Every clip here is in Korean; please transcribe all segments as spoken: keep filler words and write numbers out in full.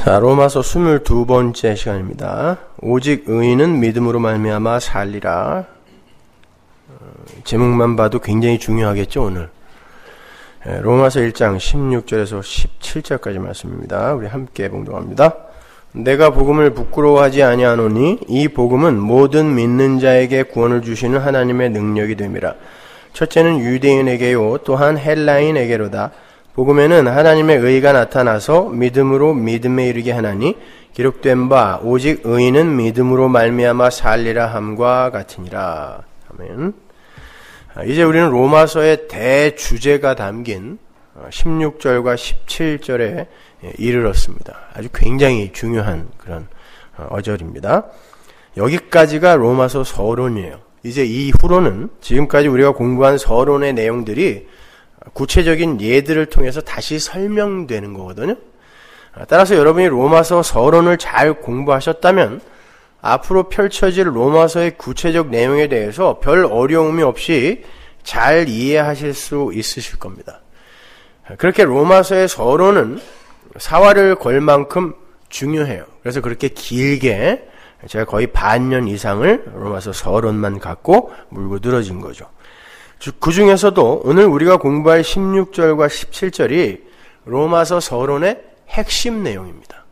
자, 로마서 스물두 번째 시간입니다. 오직 의인은 믿음으로 말미암아 살리라. 어, 제목만 봐도 굉장히 중요하겠죠, 오늘. 예, 로마서 일 장 십육 절에서 십칠 절까지 말씀입니다. 우리 함께 봉독합니다. 내가 복음을 부끄러워하지 아니하노니 이 복음은 모든 믿는 자에게 구원을 주시는 하나님의 능력이 됨이라. 첫째는 유대인에게요 또한 헬라인에게로다. 복음에는 하나님의 의가 나타나서 믿음으로 믿음에 이르게 하나니 기록된 바 오직 의인은 믿음으로 말미암아 살리라 함과 같으니라. 아멘. 이제 우리는 로마서의 대주제가 담긴 십육 절과 십칠 절에 이르렀습니다. 아주 굉장히 중요한 그런 어절입니다. 여기까지가 로마서 서론이에요. 이제 이후로는 지금까지 우리가 공부한 서론의 내용들이 구체적인 예들을 통해서 다시 설명되는 거거든요. 따라서 여러분이 로마서 서론을 잘 공부하셨다면 앞으로 펼쳐질 로마서의 구체적 내용에 대해서 별 어려움이 없이 잘 이해하실 수 있으실 겁니다. 그렇게 로마서의 서론은 사활을 걸 만큼 중요해요. 그래서 그렇게 길게 제가 거의 반년 이상을 로마서 서론만 갖고 물고 늘어진 거죠. 그 중에서도 오늘 우리가 공부할 십육 절과 십칠 절이 로마서 서론의 핵심 내용입니다.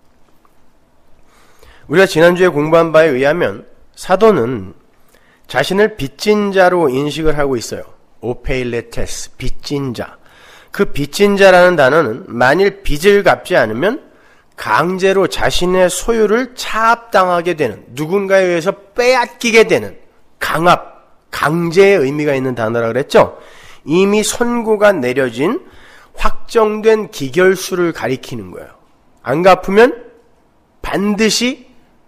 우리가 지난주에 공부한 바에 의하면 사도는 자신을 빚진 자로 인식을 하고 있어요. 오페일레테스, 빚진 자. 그 빚진 자라는 단어는 만일 빚을 갚지 않으면 강제로 자신의 소유를 차압당하게 되는, 누군가에 의해서 빼앗기게 되는 강압, 강제의 의미가 있는 단어라 그랬죠. 이미 선고가 내려진 확정된 기결수를 가리키는 거예요. 안 갚으면 반드시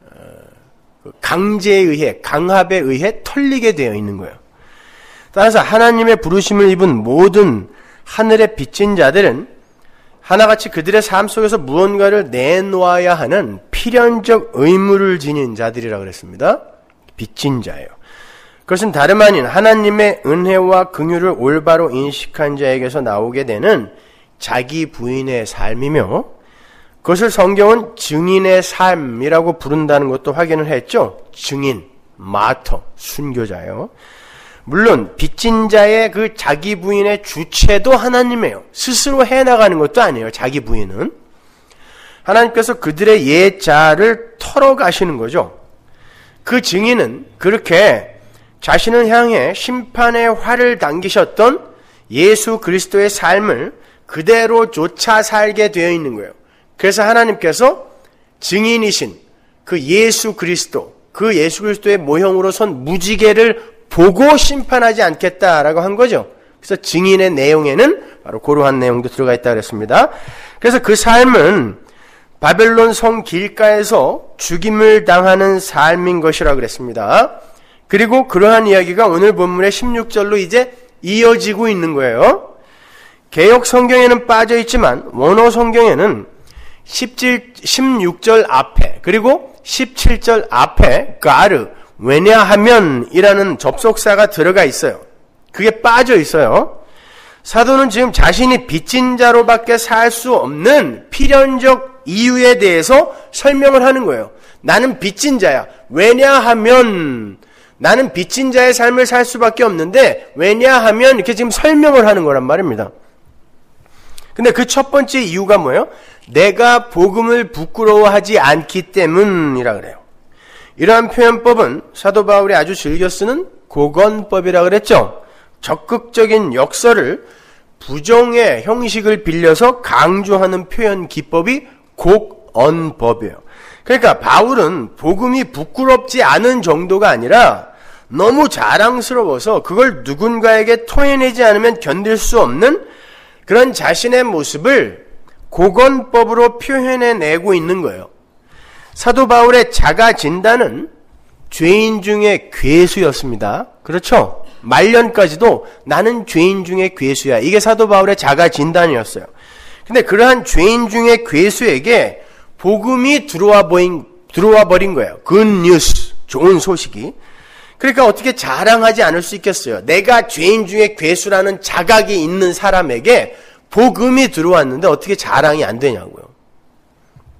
강제에 의해, 강압에 의해 털리게 되어 있는 거예요. 따라서 하나님의 부르심을 입은 모든 하늘의 빚진 자들은 하나같이 그들의 삶 속에서 무언가를 내놓아야 하는 필연적 의무를 지닌 자들이라 그랬습니다. 빚진 자예요. 그것은 다름 아닌 하나님의 은혜와 긍휼을 올바로 인식한 자에게서 나오게 되는 자기 부인의 삶이며, 그것을 성경은 증인의 삶이라고 부른다는 것도 확인을 했죠. 증인, 마터, 순교자예요. 물론 빚진 자의 그 자기 부인의 주체도 하나님이에요. 스스로 해나가는 것도 아니에요. 자기 부인은 하나님께서 그들의 옛자를 털어가시는 거죠. 그 증인은 그렇게 자신을 향해 심판의 활을 당기셨던 예수 그리스도의 삶을 그대로 쫓아 살게 되어 있는 거예요. 그래서 하나님께서 증인이신 그 예수 그리스도, 그 예수 그리스도의 모형으로 선 무지개를 보고 심판하지 않겠다라고 한 거죠. 그래서 증인의 내용에는 바로 그러한 내용도 들어가 있다고 했습니다. 그래서 그 삶은 바벨론 성 길가에서 죽임을 당하는 삶인 것이라고 그랬습니다. 그리고 그러한 이야기가 오늘 본문의 십육 절로 이제 이어지고 있는 거예요. 개역 성경에는 빠져 있지만 원어 성경에는 십육 절 앞에 그리고 십칠 절 앞에 가르, 왜냐하면 이라는 접속사가 들어가 있어요. 그게 빠져 있어요. 사도는 지금 자신이 빚진 자로밖에 살 수 없는 필연적 이유에 대해서 설명을 하는 거예요. 나는 빚진 자야. 왜냐하면 나는 빚진 자의 삶을 살 수밖에 없는데, 왜냐하면 이렇게 지금 설명을 하는 거란 말입니다. 근데 그 첫 번째 이유가 뭐예요? 내가 복음을 부끄러워하지 않기 때문이라 그래요. 이러한 표현법은 사도 바울이 아주 즐겨 쓰는 고건법이라 그랬죠. 적극적인 역설을 부정의 형식을 빌려서 강조하는 표현 기법이 곡언법이에요. 그러니까 바울은 복음이 부끄럽지 않은 정도가 아니라 너무 자랑스러워서 그걸 누군가에게 토해내지 않으면 견딜 수 없는 그런 자신의 모습을 고건법으로 표현해내고 있는 거예요. 사도 바울의 자가 진단은 죄인 중에 괴수였습니다. 그렇죠? 말년까지도 나는 죄인 중에 괴수야. 이게 사도 바울의 자가 진단이었어요. 근데 그러한 죄인 중에 괴수에게 복음이 들어와 버린, 들어와 버린 거예요. 굿뉴스, 좋은 소식이. 그러니까 어떻게 자랑하지 않을 수 있겠어요? 내가 죄인 중에 괴수라는 자각이 있는 사람에게 복음이 들어왔는데 어떻게 자랑이 안 되냐고요.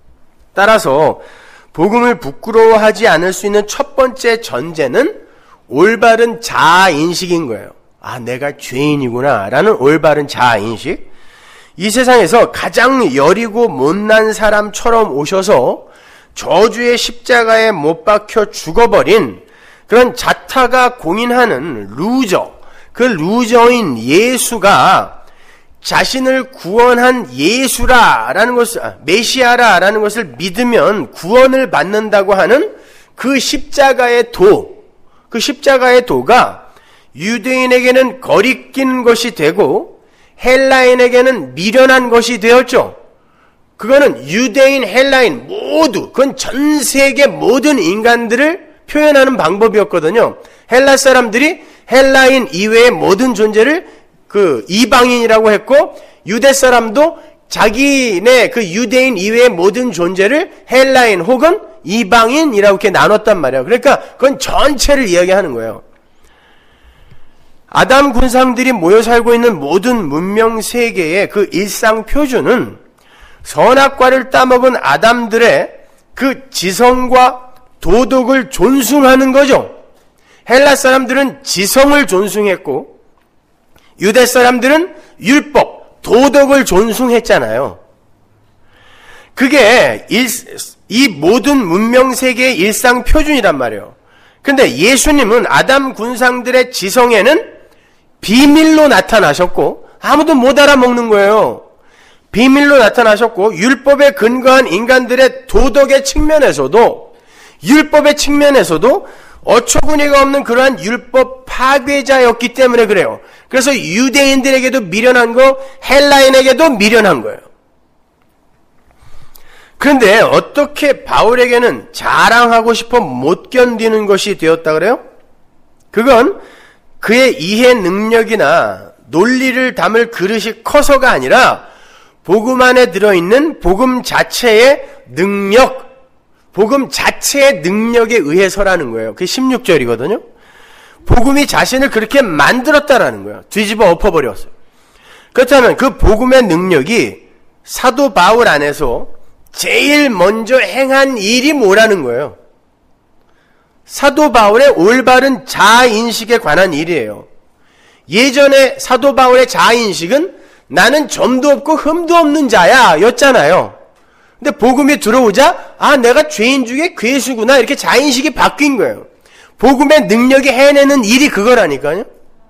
따라서 복음을 부끄러워하지 않을 수 있는 첫 번째 전제는 올바른 자아인식인 거예요. 아, 내가 죄인이구나 라는 올바른 자아인식. 이 세상에서 가장 여리고 못난 사람처럼 오셔서 저주의 십자가에 못 박혀 죽어버린 그런 자타가 공인하는 루저, 그 루저인 예수가 자신을 구원한 예수라라는 것을, 아, 메시아라라는 것을 믿으면 구원을 받는다고 하는 그 십자가의 도, 그 십자가의 도가 유대인에게는 거리낀 것이 되고 헬라인에게는 미련한 것이 되었죠. 그거는 유대인, 헬라인 모두, 그건 전 세계 모든 인간들을 표현하는 방법이었거든요. 헬라 사람들이 헬라인 이외의 모든 존재를 그 이방인이라고 했고, 유대 사람도 자기네 그 유대인 이외의 모든 존재를 헬라인 혹은 이방인이라고 이렇게 나눴단 말이에요. 그러니까 그건 전체를 이야기하는 거예요. 아담 군상들이 모여 살고 있는 모든 문명 세계의 그 일상 표준은 선악과를 따먹은 아담들의 그 지성과 도덕을 존숭하는 거죠. 헬라 사람들은 지성을 존숭했고 유대 사람들은 율법, 도덕을 존숭했잖아요. 그게 일, 이 모든 문명 세계의 일상 표준이란 말이에요. 근데 예수님은 아담 군상들의 지성에는 비밀로 나타나셨고 아무도 못 알아먹는 거예요. 비밀로 나타나셨고 율법에 근거한 인간들의 도덕의 측면에서도 율법의 측면에서도 어처구니가 없는 그러한 율법 파괴자였기 때문에 그래요. 그래서 유대인들에게도 미련한 거, 헬라인에게도 미련한 거예요. 그런데 어떻게 바울에게는 자랑하고 싶어 못 견디는 것이 되었다 그래요? 그건 그의 이해 능력이나 논리를 담을 그릇이 커서가 아니라 복음 안에 들어있는 복음 자체의 능력, 복음 자체의 능력에 의해서라는 거예요. 그게 십육 절이거든요. 복음이 자신을 그렇게 만들었다라는 거예요. 뒤집어 엎어버렸어요. 그렇다면 그 복음의 능력이 사도 바울 안에서 제일 먼저 행한 일이 뭐라는 거예요? 사도 바울의 올바른 자아인식에 관한 일이에요. 예전에 사도 바울의 자아인식은 나는 점도 없고 흠도 없는 자야 였잖아요. 근데 복음이 들어오자 아 내가 죄인 중에 괴수구나 이렇게 자아인식이 바뀐 거예요. 복음의 능력이 해내는 일이 그거라니까요.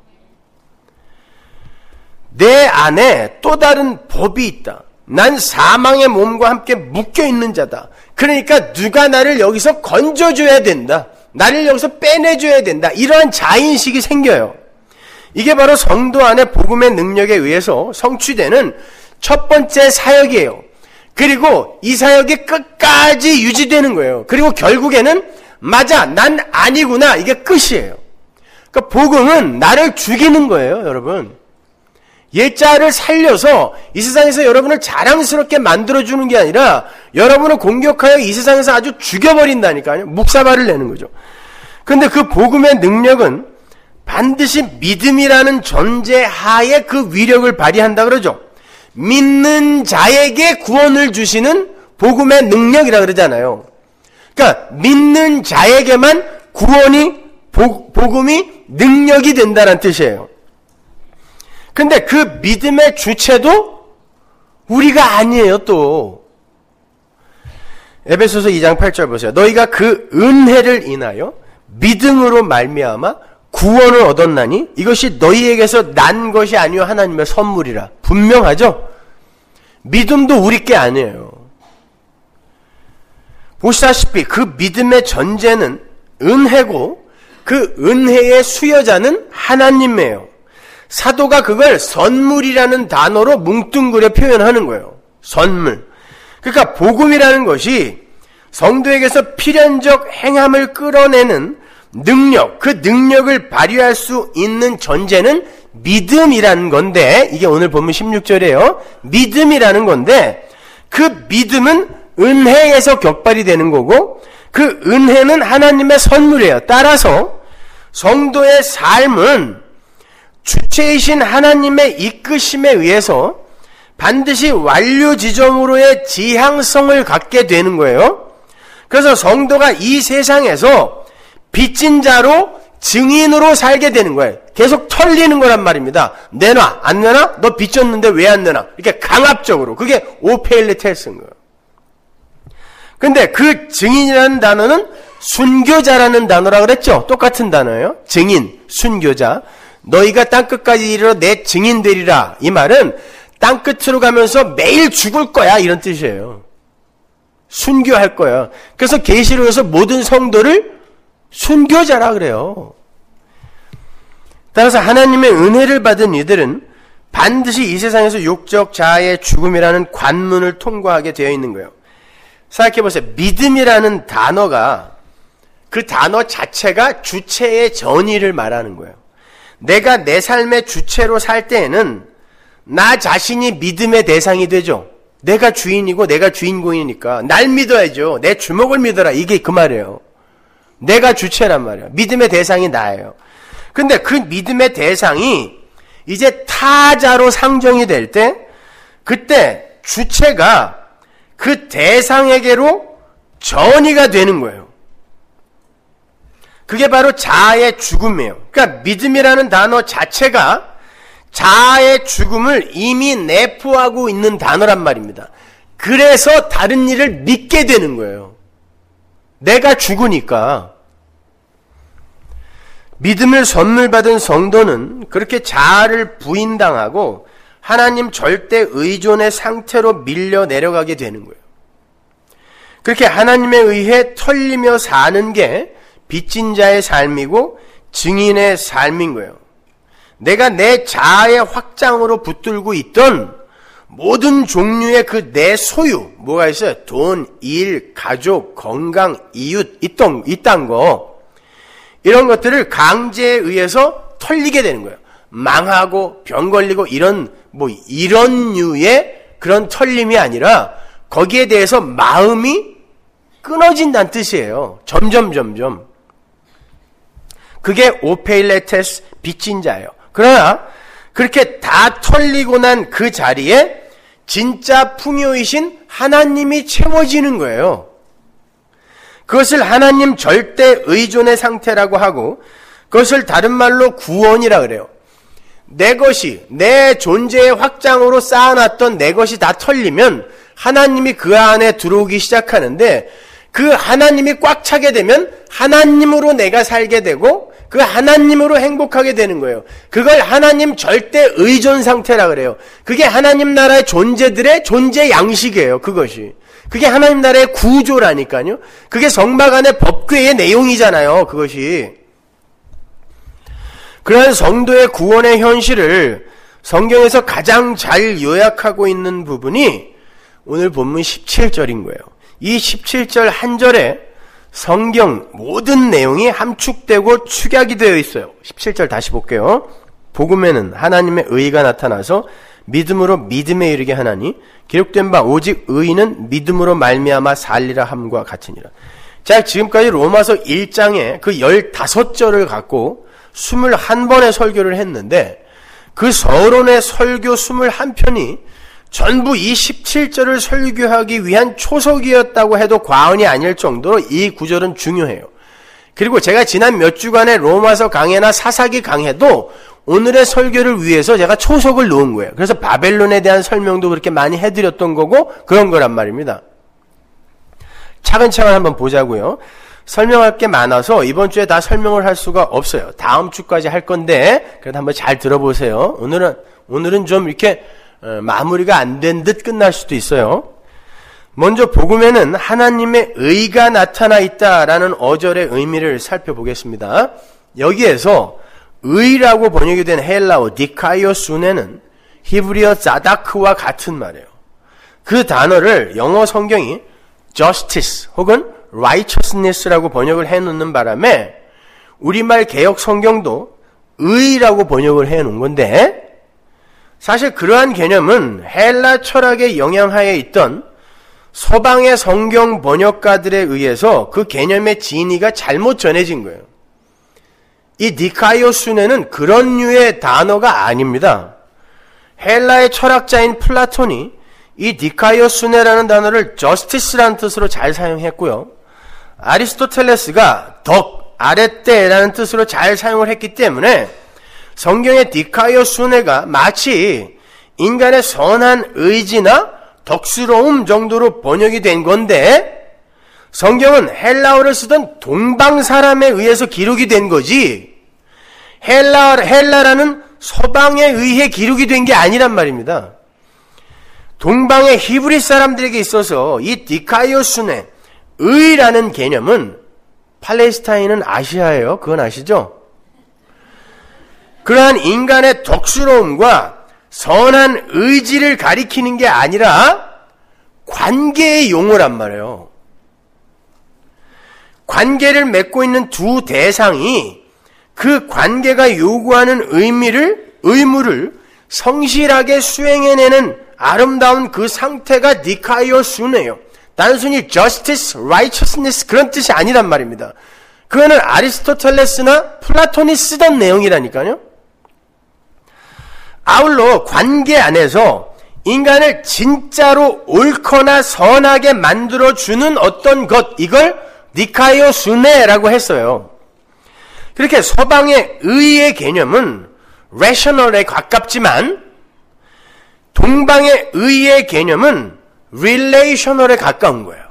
내 안에 또 다른 법이 있다. 난 사망의 몸과 함께 묶여있는 자다. 그러니까 누가 나를 여기서 건져줘야 된다. 나를 여기서 빼내줘야 된다. 이러한 자인식이 생겨요. 이게 바로 성도 안에 복음의 능력에 의해서 성취되는 첫 번째 사역이에요. 그리고 이 사역이 끝까지 유지되는 거예요. 그리고 결국에는 맞아, 난 아니구나. 이게 끝이에요. 그러니까 복음은 나를 죽이는 거예요, 여러분. 옛자를 살려서 이 세상에서 여러분을 자랑스럽게 만들어주는 게 아니라 여러분을 공격하여 이 세상에서 아주 죽여버린다니까요. 묵사발을 내는 거죠. 그런데 그 복음의 능력은 반드시 믿음이라는 전제 하에 그 위력을 발휘한다 그러죠. 믿는 자에게 구원을 주시는 복음의 능력이라 그러잖아요. 그러니까 믿는 자에게만 구원이 복, 복음이 능력이 된다는 뜻이에요. 근데 그 믿음의 주체도 우리가 아니에요, 또. 에베소서 이 장 팔 절 보세요. 너희가 그 은혜를 인하여 믿음으로 말미암아 구원을 얻었나니 이것이 너희에게서 난 것이 아니요 하나님의 선물이라. 분명하죠? 믿음도 우리 게 아니에요. 보시다시피 그 믿음의 전제는 은혜고 그 은혜의 수여자는 하나님이에요. 사도가 그걸 선물이라는 단어로 뭉뚱그려 표현하는 거예요. 선물. 그러니까 복음이라는 것이 성도에게서 필연적 행함을 끌어내는 능력, 그 능력을 발휘할 수 있는 전제는 믿음이라는 건데, 이게 오늘 본문 십육 절이에요. 믿음이라는 건데, 그 믿음은 은혜에서 격발이 되는 거고, 그 은혜는 하나님의 선물이에요. 따라서 성도의 삶은 주체이신 하나님의 이끄심에 의해서 반드시 완료 지점으로의 지향성을 갖게 되는 거예요. 그래서 성도가 이 세상에서 빚진 자로 증인으로 살게 되는 거예요. 계속 털리는 거란 말입니다. 내놔, 안 내놔? 너 빚졌는데 왜 안 내놔? 이렇게 강압적으로. 그게 오페일레테스인 거예요. 근데 그 증인이라는 단어는 순교자라는 단어라 그랬죠? 똑같은 단어예요. 증인, 순교자. 너희가 땅끝까지 이르러 내 증인 되리라. 이 말은 땅끝으로 가면서 매일 죽을 거야. 이런 뜻이에요. 순교할 거야. 그래서 계시록에서 모든 성도를 순교자라 그래요. 따라서 하나님의 은혜를 받은 이들은 반드시 이 세상에서 육적 자아의 죽음이라는 관문을 통과하게 되어 있는 거예요. 생각해보세요. 믿음이라는 단어가, 그 단어 자체가 주체의 전의를 말하는 거예요. 내가 내 삶의 주체로 살 때에는 나 자신이 믿음의 대상이 되죠. 내가 주인이고 내가 주인공이니까 날 믿어야죠. 내 주먹을 믿어라. 이게 그 말이에요. 내가 주체란 말이에요. 믿음의 대상이 나예요. 근데 그 믿음의 대상이 이제 타자로 상정이 될 때, 그때 주체가 그 대상에게로 전이가 되는 거예요. 그게 바로 자아의 죽음이에요. 그러니까 믿음이라는 단어 자체가 자아의 죽음을 이미 내포하고 있는 단어란 말입니다. 그래서 다른 일을 믿게 되는 거예요. 내가 죽으니까. 믿음을 선물 받은 성도는 그렇게 자아를 부인당하고 하나님 절대 의존의 상태로 밀려 내려가게 되는 거예요. 그렇게 하나님에 의해 털리며 사는 게 빚진 자의 삶이고 증인의 삶인 거예요. 내가 내 자아의 확장으로 붙들고 있던 모든 종류의 그 내 소유, 뭐가 있어요? 돈, 일, 가족, 건강, 이웃, 이딴, 이딴 거. 이런 것들을 강제에 의해서 털리게 되는 거예요. 망하고 병 걸리고 이런, 뭐, 이런 류의 그런 털림이 아니라 거기에 대해서 마음이 끊어진다는 뜻이에요. 점점, 점점. 그게 오페일레테스 빚진 자예요. 그러나 그렇게 다 털리고 난 그 자리에 진짜 풍요이신 하나님이 채워지는 거예요. 그것을 하나님 절대 의존의 상태라고 하고 그것을 다른 말로 구원이라 그래요. 내 것이, 내 존재의 확장으로 쌓아놨던 내 것이 다 털리면 하나님이 그 안에 들어오기 시작하는데 그 하나님이 꽉 차게 되면 하나님으로 내가 살게 되고 그 하나님으로 행복하게 되는 거예요. 그걸 하나님 절대 의존 상태라 그래요. 그게 하나님 나라의 존재들의 존재 양식이에요. 그것이. 그게 하나님 나라의 구조라니까요. 그게 성막 안의 법궤의 내용이잖아요. 그것이. 그러한 성도의 구원의 현실을 성경에서 가장 잘 요약하고 있는 부분이 오늘 본문 십칠 절인 거예요. 이 십칠 절 한 절에 성경 모든 내용이 함축되고 축약이 되어 있어요. 십칠 절 다시 볼게요. 복음에는 하나님의 의가 나타나서 믿음으로 믿음에 이르게 하나니 기록된 바 오직 의인은 믿음으로 말미암아 살리라 함과 같으니라. 자, 지금까지 로마서 일 장에 그 열다섯 절을 갖고 이십일 번의 설교를 했는데 그 서론의 설교 이십일 편이 전부 이 십칠 절을 설교하기 위한 초석이었다고 해도 과언이 아닐 정도로 이 구절은 중요해요. 그리고 제가 지난 몇 주간의 로마서 강해나 사사기 강해도 오늘의 설교를 위해서 제가 초석을 놓은 거예요. 그래서 바벨론에 대한 설명도 그렇게 많이 해드렸던 거고 그런 거란 말입니다. 차근차근 한번 보자고요. 설명할 게 많아서 이번 주에 다 설명을 할 수가 없어요. 다음 주까지 할 건데 그래도 한번 잘 들어보세요. 오늘은 오늘은 좀 이렇게 마무리가 안 된 듯 끝날 수도 있어요. 먼저 복음에는 하나님의 의가 나타나 있다라는 어절의 의미를 살펴보겠습니다. 여기에서 의라고 번역이 된 헬라어 디카이오순에는 히브리어 자다크와 같은 말이에요. 그 단어를 영어 성경이 justice 혹은 righteousness라고 번역을 해놓는 바람에 우리말 개역 성경도 의라고 번역을 해놓은 건데 사실 그러한 개념은 헬라 철학의 영향하에 있던 서방의 성경 번역가들에 의해서 그 개념의 진위가 잘못 전해진 거예요. 이 니카이오순에는 그런 류의 단어가 아닙니다. 헬라의 철학자인 플라톤이 이 디카이오스네라는 단어를 저스티스라는 뜻으로 잘 사용했고요. 아리스토텔레스가 덕, 아레떼라는 뜻으로 잘 사용을 했기 때문에 성경의 디카이오스네가 마치 인간의 선한 의지나 덕스러움 정도로 번역이 된 건데 성경은 헬라어를 쓰던 동방 사람에 의해서 기록이 된 거지 헬라, 헬라라는 서방에 의해 기록이 된 게 아니란 말입니다. 동방의 히브리 사람들에게 있어서 이 디카이오스네, 의라는 개념은 팔레스타인은 아시아예요. 그건 아시죠? 그러한 인간의 덕스러움과 선한 의지를 가리키는 게 아니라 관계의 용어란 말이에요. 관계를 맺고 있는 두 대상이 그 관계가 요구하는 의미를, 의무를 성실하게 수행해내는 아름다운 그 상태가 디카이오스네요. 단순히 justice, righteousness 그런 뜻이 아니란 말입니다. 그거는 아리스토텔레스나 플라톤이 쓰던 내용이라니까요. 아울러 관계 안에서 인간을 진짜로 옳거나 선하게 만들어주는 어떤 것, 이걸 디카이오스네라고 했어요. 그렇게 서방의 의의 개념은 rational에 가깝지만 동방의 의의 개념은 relational에 가까운 거예요.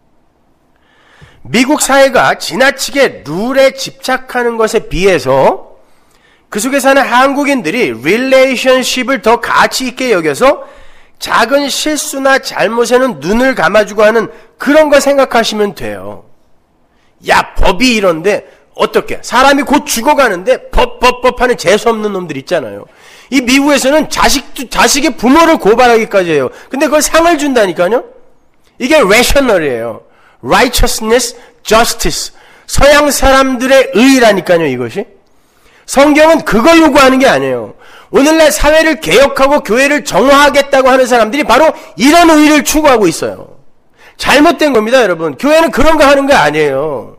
미국 사회가 지나치게 룰에 집착하는 것에 비해서 그 속에 사는 한국인들이 relationship을 더 가치 있게 여겨서 작은 실수나 잘못에는 눈을 감아주고 하는 그런 거 생각하시면 돼요. 야, 법이 이런데 어떻게? 사람이 곧 죽어가는데 법, 법, 법 하는 재수없는 놈들 있잖아요. 이 미국에서는 자식, 자식의 부모를 고발하기까지 해요. 근데 그걸 상을 준다니까요? 이게 rational이에요. righteousness, justice. 서양 사람들의 의라니까요, 이것이. 성경은 그걸 요구하는 게 아니에요. 오늘날 사회를 개혁하고 교회를 정화하겠다고 하는 사람들이 바로 이런 의를 추구하고 있어요. 잘못된 겁니다, 여러분. 교회는 그런 거 하는 거 아니에요.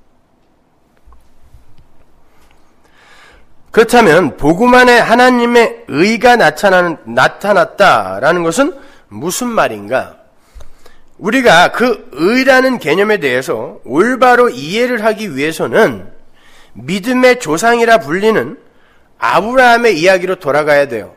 그렇다면 복음 안에 하나님의 의가 나타나는, 나타났다라는 것은 무슨 말인가? 우리가 그 의라는 개념에 대해서 올바로 이해를 하기 위해서는 믿음의 조상이라 불리는 아브라함의 이야기로 돌아가야 돼요.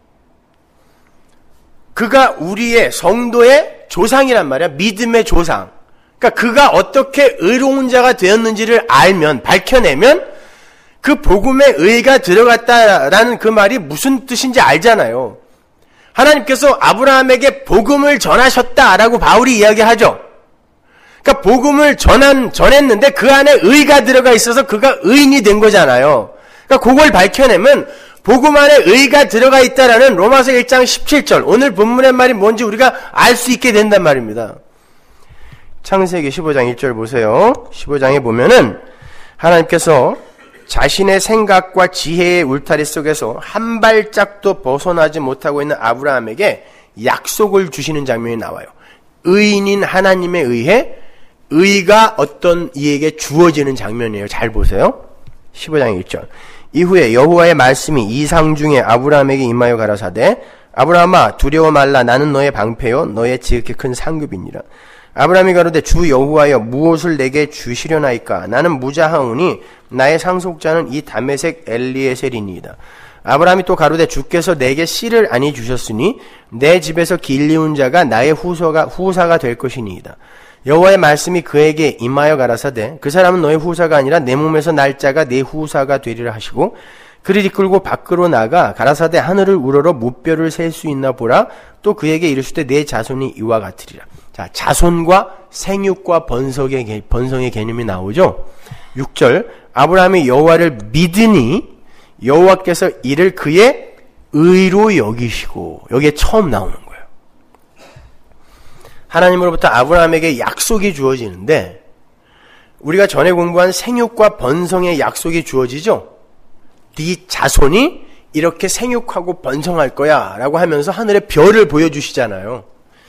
그가 우리의 성도의 조상이란 말이야. 믿음의 조상. 그러니까 그가 어떻게 의로운 자가 되었는지를 알면, 밝혀내면 그 복음의 의가 들어갔다라는 그 말이 무슨 뜻인지 알잖아요. 하나님께서 아브라함에게 복음을 전하셨다라고 바울이 이야기하죠. 그러니까 복음을 전한, 전했는데 그 안에 의가 들어가 있어서 그가 의인이 된 거잖아요. 그러니까 그걸 밝혀내면 복음 안에 의가 들어가 있다라는 로마서 일 장 십칠 절, 오늘 본문의 말이 뭔지 우리가 알 수 있게 된단 말입니다. 창세기 십오 장 일 절 보세요. 십오 장에 보면은 하나님께서 자신의 생각과 지혜의 울타리 속에서 한 발짝도 벗어나지 못하고 있는 아브라함에게 약속을 주시는 장면이 나와요. 의인인 하나님에 의해 의가 어떤 이에게 주어지는 장면이에요. 잘 보세요. 십오 장 일 절. 이후에 여호와의 말씀이 이상 중에 아브라함에게 임하여 가라사대 아브라함아 두려워 말라 나는 너의 방패요 너의 지극히 큰 상급이니라. 아브라함이 가로되 주 여호와여 무엇을 내게 주시려나이까 나는 무자하오니 나의 상속자는 이 다메섹 엘리에셀이니이다. 아브라함이 또 가로되 주께서 내게 씨를 아니 주셨으니 내 집에서 길리운 자가 나의 후사가 후사가 될 것이니이다. 여호와의 말씀이 그에게 임하여 가라사대 그 사람은 너의 후사가 아니라 내 몸에서 날 자가 내 후사가 되리라 하시고 그를 이끌고 밖으로 나가 가라사대 하늘을 우러러 무뼈를 셀 수 있나 보라. 또 그에게 이르시되 내 자손이 이와 같으리라. 자, 자손과 생육과 번성의, 번성의 개념이 나오죠. 육 절. 아브라함이 여호와를 믿으니 여호와께서 이를 그의 의로 여기시고, 여기에 처음 나오는 거예요. 하나님으로부터 아브라함에게 약속이 주어지는데 우리가 전에 공부한 생육과 번성의 약속이 주어지죠. 네 자손이 이렇게 생육하고 번성할 거야 라고 하면서 하늘의 별을 보여주시잖아요.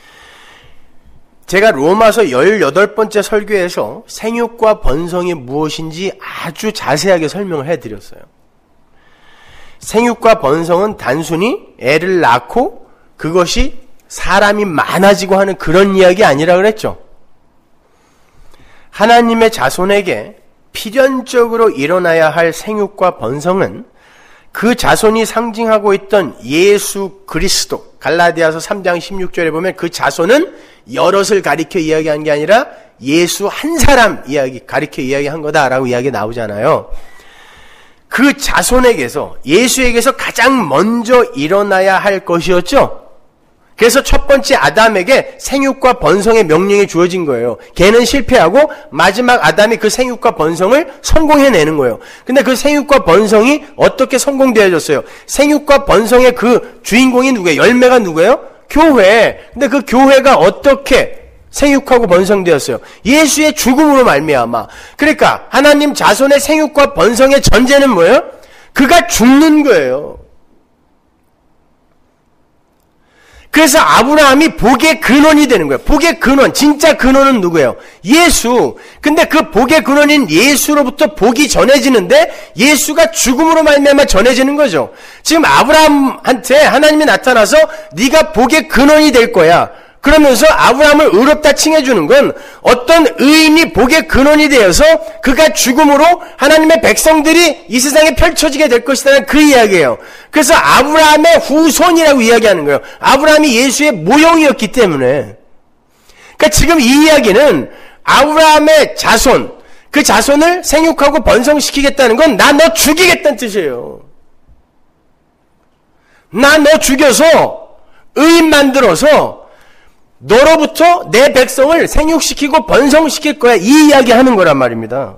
제가 로마서 열여덟 번째 설교에서 생육과 번성이 무엇인지 아주 자세하게 설명을 해드렸어요. 생육과 번성은 단순히 애를 낳고 그것이 사람이 많아지고 하는 그런 이야기 아니라 그랬죠. 하나님의 자손에게 필연적으로 일어나야 할 생육과 번성은 그 자손이 상징하고 있던 예수 그리스도, 갈라디아서 삼 장 십육 절에 보면 그 자손은 여럿을 가리켜 이야기한 게 아니라 예수 한 사람 이야기, 가리켜 이야기한 거다라고 이야기 나오잖아요. 그 자손에게서, 예수에게서 가장 먼저 일어나야 할 것이었죠. 그래서 첫 번째 아담에게 생육과 번성의 명령이 주어진 거예요. 걔는 실패하고 마지막 아담이 그 생육과 번성을 성공해내는 거예요. 근데 그 생육과 번성이 어떻게 성공되어졌어요? 생육과 번성의 그 주인공이 누구예요? 열매가 누구예요? 교회. 근데 그 교회가 어떻게 생육하고 번성되었어요? 예수의 죽음으로 말미암아. 그러니까 하나님 자손의 생육과 번성의 전제는 뭐예요? 그가 죽는 거예요. 그래서 아브라함이 복의 근원이 되는 거예요. 복의 근원, 진짜 근원은 누구예요? 예수. 근데 그 복의 근원인 예수로부터 복이 전해지는데 예수가 죽음으로 말미암아 전해지는 거죠. 지금 아브라함한테 하나님이 나타나서 네가 복의 근원이 될 거야. 그러면서 아브라함을 의롭다 칭해주는 건 어떤 의인이 복의 근원이 되어서 그가 죽음으로 하나님의 백성들이 이 세상에 펼쳐지게 될 것이라는 그 이야기예요. 그래서 아브라함의 후손이라고 이야기하는 거예요. 아브라함이 예수의 모형이었기 때문에. 그러니까 지금 이 이야기는 아브라함의 자손, 그 자손을 생육하고 번성시키겠다는 건 나 너 죽이겠다는 뜻이에요. 나 너 죽여서 의인 만들어서 너로부터 내 백성을 생육시키고 번성시킬 거야. 이 이야기 하는 거란 말입니다.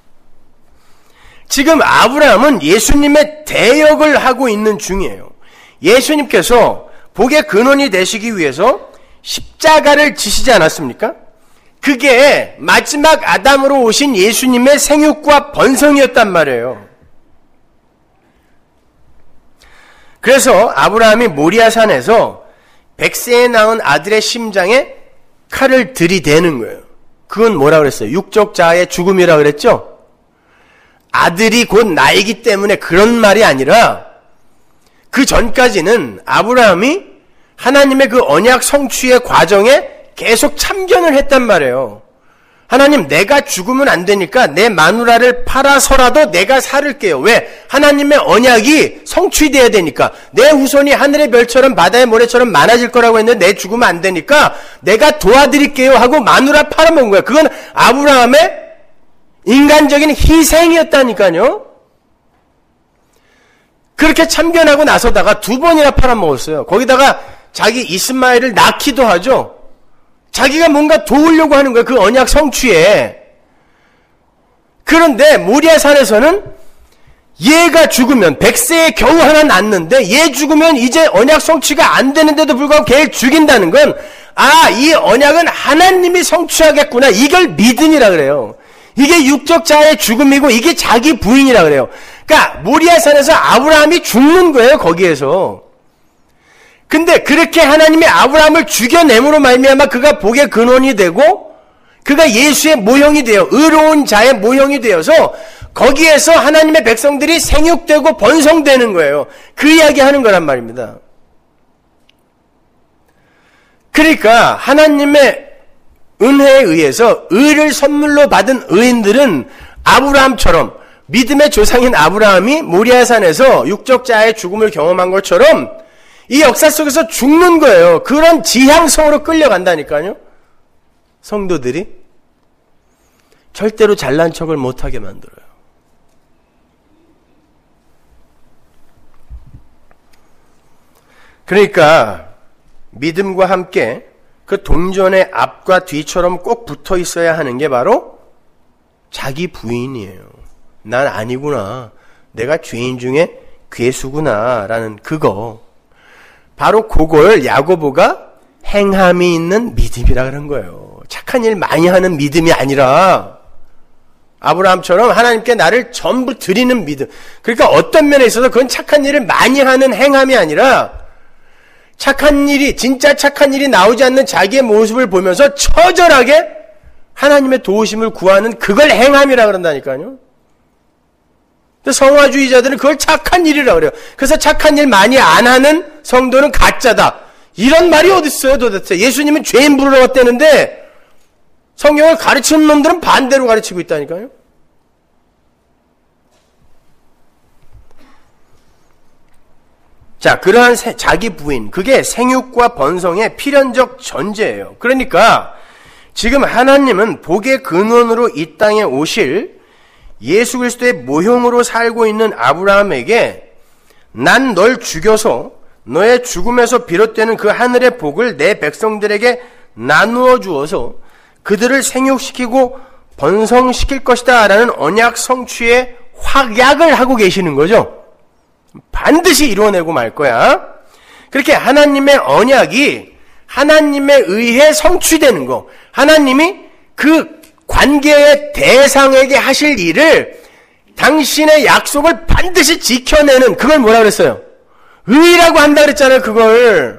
지금 아브라함은 예수님의 대역을 하고 있는 중이에요. 예수님께서 복의 근원이 되시기 위해서 십자가를 지시지 않았습니까? 그게 마지막 아담으로 오신 예수님의 생육과 번성이었단 말이에요. 그래서 아브라함이 모리아산에서 백세에 낳은 아들의 심장에 칼을 들이대는 거예요. 그건 뭐라 그랬어요? 육적 자아의 죽음이라 그랬죠? 아들이 곧 나이기 때문에 그런 말이 아니라 그 전까지는 아브라함이 하나님의 그 언약 성취의 과정에 계속 참견을 했단 말이에요. 하나님, 내가 죽으면 안 되니까 내 마누라를 팔아서라도 내가 살을게요. 왜? 하나님의 언약이 성취돼야 되니까. 내 후손이 하늘의 별처럼 바다의 모래처럼 많아질 거라고 했는데 내 죽으면 안 되니까 내가 도와드릴게요 하고 마누라 팔아먹은 거야. 그건 아브라함의 인간적인 희생이었다니까요. 그렇게 참견하고 나서다가 두 번이나 팔아먹었어요. 거기다가 자기 이스마엘을 낳기도 하죠. 자기가 뭔가 도우려고 하는 거예요. 그 언약 성취에. 그런데 모리아산에서는 얘가 죽으면 백세에 겨우 하나 낳는데 얘 죽으면 이제 언약 성취가 안 되는데도 불구하고 걔를 죽인다는 건 아, 이 언약은 하나님이 성취하겠구나. 이걸 믿음이라 그래요. 이게 육적 자의 죽음이고 이게 자기 부인이라 그래요. 그러니까 모리아산에서 아브라함이 죽는 거예요. 거기에서. 근데 그렇게 하나님이 아브라함을 죽여냄으로 말미암아 그가 복의 근원이 되고 그가 예수의 모형이 되어 의로운 자의 모형이 되어서 거기에서 하나님의 백성들이 생육되고 번성되는 거예요. 그 이야기 하는 거란 말입니다. 그러니까 하나님의 은혜에 의해서 의를 선물로 받은 의인들은 아브라함처럼 믿음의 조상인 아브라함이 모리아산에서 육적 자의 죽음을 경험한 것처럼 이 역사 속에서 죽는 거예요. 그런 지향성으로 끌려간다니까요. 성도들이 절대로 잘난 척을 못하게 만들어요. 그러니까 믿음과 함께 그 동전의 앞과 뒤처럼 꼭 붙어 있어야 하는 게 바로 자기 부인이에요. 난 아니구나. 내가 죄인 중에 괴수구나. 라는 그거. 바로 그걸 야고보가 행함이 있는 믿음이라 그런 거예요. 착한 일 많이 하는 믿음이 아니라 아브라함처럼 하나님께 나를 전부 드리는 믿음. 그러니까 어떤 면에 있어서 그건 착한 일을 많이 하는 행함이 아니라 착한 일이, 진짜 착한 일이 나오지 않는 자기의 모습을 보면서 처절하게 하나님의 도우심을 구하는 그걸 행함이라 그런다니까요. 근데 성화주의자들은 그걸 착한 일이라고 그래요. 그래서 착한 일 많이 안 하는 성도는 가짜다. 이런 말이 어딨어요 도대체. 예수님은 죄인 부르러 왔다는데 성경을 가르치는 놈들은 반대로 가르치고 있다니까요. 자, 그러한 세, 자기 부인, 그게 생육과 번성의 필연적 전제예요. 그러니까 지금 하나님은 복의 근원으로 이 땅에 오실 예수 그리스도의 모형으로 살고 있는 아브라함에게 난 널 죽여서 너의 죽음에서 비롯되는 그 하늘의 복을 내 백성들에게 나누어 주어서 그들을 생육시키고 번성시킬 것이다 라는 언약 성취의 확약을 하고 계시는 거죠. 반드시 이루어내고 말 거야. 그렇게 하나님의 언약이 하나님에 의해 성취되는 거. 하나님이 그 관계의 대상에게 하실 일을 당신의 약속을 반드시 지켜내는, 그걸 뭐라 그랬어요? 의라고 한다 그랬잖아요. 그걸.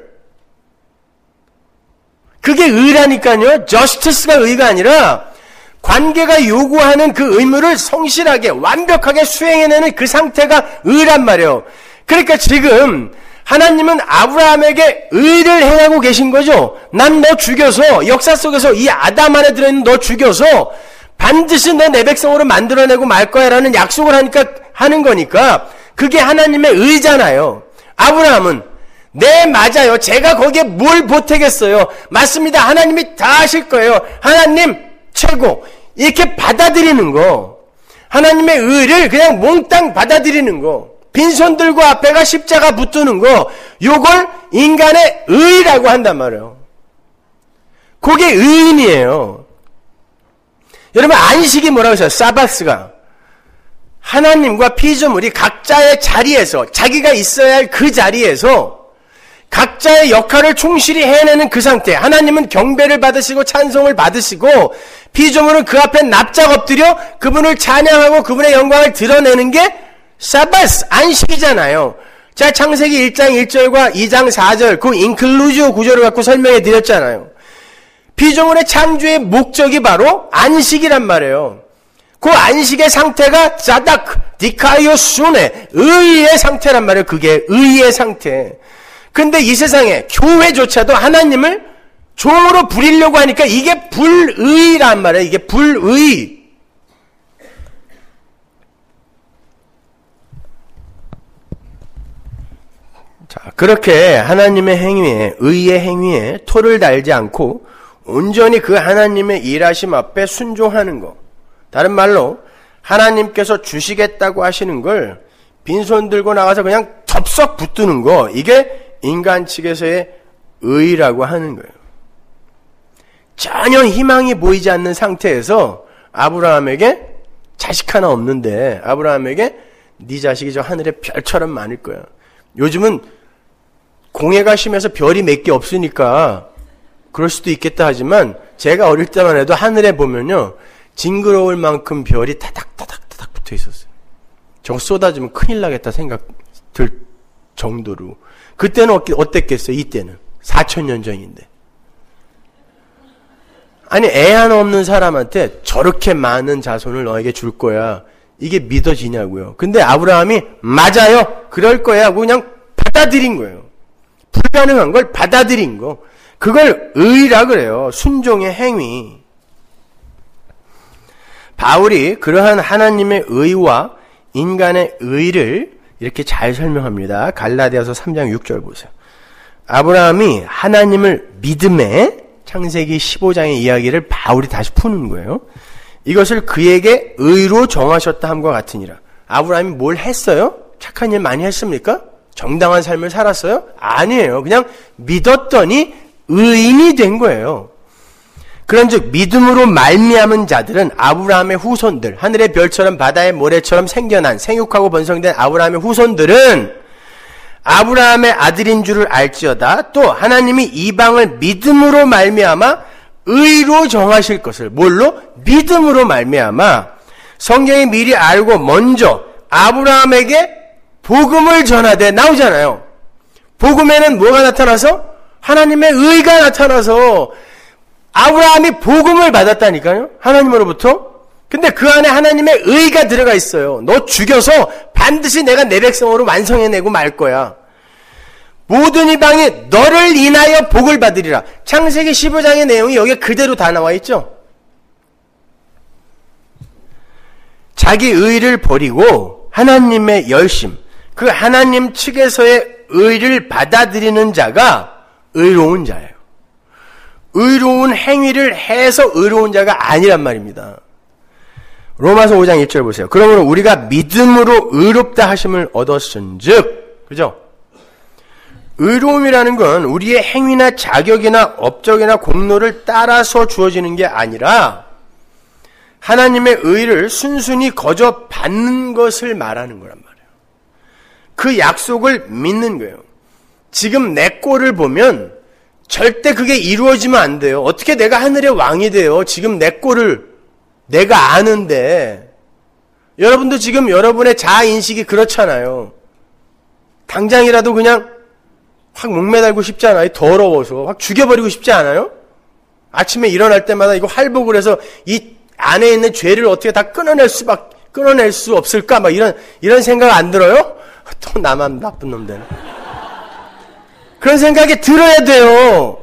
그게 의라니까요. justice가 의가 아니라 관계가 요구하는 그 의무를 성실하게 완벽하게 수행해내는 그 상태가 의란 말이에요. 그러니까 지금 하나님은 아브라함에게 의를 행하고 계신 거죠. 난 너 죽여서, 역사 속에서 이 아담 안에 들어있는 너 죽여서 반드시 너 내 백성으로 만들어내고 말 거야 라는 약속을 하니까 하는 거니까 그게 하나님의 의잖아요. 아브라함은 네, 맞아요. 제가 거기에 뭘 보태겠어요. 맞습니다. 하나님이 다 하실 거예요. 하나님 최고. 이렇게 받아들이는 거. 하나님의 의를 그냥 몽땅 받아들이는 거. 빈손 들고 앞에가 십자가 붙드는 거. 요걸 인간의 의라고 한단 말이에요. 그게 의인이에요. 여러분, 안식이 뭐라고 했어요? 사바스가. 하나님과 피조물이 각자의 자리에서, 자기가 있어야 할 그 자리에서 각자의 역할을 충실히 해내는 그 상태. 하나님은 경배를 받으시고 찬송을 받으시고 피조물은 그 앞에 납작 엎드려 그분을 찬양하고 그분의 영광을 드러내는 게 사바스, 안식이잖아요. 자, 창세기 일 장 일 절과 이 장 사 절 그 인클루지오 구조를 갖고 설명해 드렸잖아요. 피조물의 창조의 목적이 바로 안식이란 말이에요. 그 안식의 상태가 자닥, 디카이오 순의 의의 상태란 말이에요. 그게 의의 상태. 근데 이 세상에 교회조차도 하나님을 종으로 부리려고 하니까 이게 불의란 말이에요. 이게 불의. 자, 그렇게 하나님의 행위에, 의의 행위에 토를 달지 않고 온전히 그 하나님의 일하심 앞에 순종하는 것. 다른 말로 하나님께서 주시겠다고 하시는 걸 빈손 들고 나가서 그냥 덥석 붙드는 거. 이게 인간 측에서의 의라고 하는 거예요. 전혀 희망이 보이지 않는 상태에서 아브라함에게 자식 하나 없는데 아브라함에게 네 자식이 저 하늘의 별처럼 많을 거야. 요즘은 공해가 심해서 별이 몇 개 없으니까 그럴 수도 있겠다 하지만 제가 어릴 때만 해도 하늘에 보면요 징그러울 만큼 별이 타닥타닥타닥 붙어 있었어요. 저거 쏟아지면 큰일 나겠다 생각 들 정도로. 그때는 어땠겠어요? 이때는 사천 년 전인데. 아니 애 하나 없는 사람한테 저렇게 많은 자손을 너에게 줄 거야. 이게 믿어지냐고요. 근데 아브라함이 맞아요. 그럴 거야 하고 그냥 받아들인 거예요. 불가능한 걸 받아들인 거. 그걸 의라 그래요. 순종의 행위. 바울이 그러한 하나님의 의와 인간의 의를 이렇게 잘 설명합니다. 갈라디아서 삼 장 육 절 보세요. 아브라함이 하나님을 믿음에 창세기 십오 장의 이야기를 바울이 다시 푸는 거예요. 이것을 그에게 의로 정하셨다 함과 같으니라. 아브라함이 뭘 했어요? 착한 일 많이 했습니까? 정당한 삶을 살았어요? 아니에요. 그냥 믿었더니 의인이 된 거예요. 그런즉 믿음으로 말미암은 자들은 아브라함의 후손들, 하늘의 별처럼 바다의 모래처럼 생겨난 생육하고 번성된 아브라함의 후손들은 아브라함의 아들인 줄을 알지어다. 또 하나님이 이방을 믿음으로 말미암아 의로 정하실 것을 뭘로? 믿음으로 말미암아 성경이 미리 알고 먼저 아브라함에게 복음을 전하되 나오잖아요. 복음에는 뭐가 나타나서? 하나님의 의가 나타나서 아브라함이 복음을 받았다니까요. 하나님으로부터 근데 그 안에 하나님의 의가 들어가 있어요. 너 죽여서 반드시 내가 내 백성으로 완성해내고 말 거야. 모든 이방이 너를 인하여 복을 받으리라. 창세기 십오 장의 내용이 여기에 그대로 다 나와 있죠. 자기 의를 버리고 하나님의 열심, 그 하나님 측에서의 의를 받아들이는 자가 의로운 자예요. 의로운 행위를 해서 의로운 자가 아니란 말입니다. 로마서 오 장 일 절 보세요. 그러므로 우리가 믿음으로 의롭다 하심을 얻었은즉, 그죠? 의로움이라는 건 우리의 행위나 자격이나 업적이나 공로를 따라서 주어지는 게 아니라 하나님의 의를 순순히 거저 받는 것을 말하는 거란 말이에요. 그 약속을 믿는 거예요. 지금 내 꼴을 보면 절대 그게 이루어지면 안 돼요. 어떻게 내가 하늘의 왕이 돼요? 지금 내 꼴을 내가 아는데. 여러분도 지금 여러분의 자아인식이 그렇잖아요. 당장이라도 그냥 확 목매달고 싶지 않아요? 더러워서 확 죽여버리고 싶지 않아요? 아침에 일어날 때마다 이거 할복을 해서 이 안에 있는 죄를 어떻게 다 끊어낼 수밖 끊어낼 수 없을까? 막 이런 이런 생각 안 들어요? 또 나만 나쁜 놈 되네. 그런 생각이 들어야 돼요.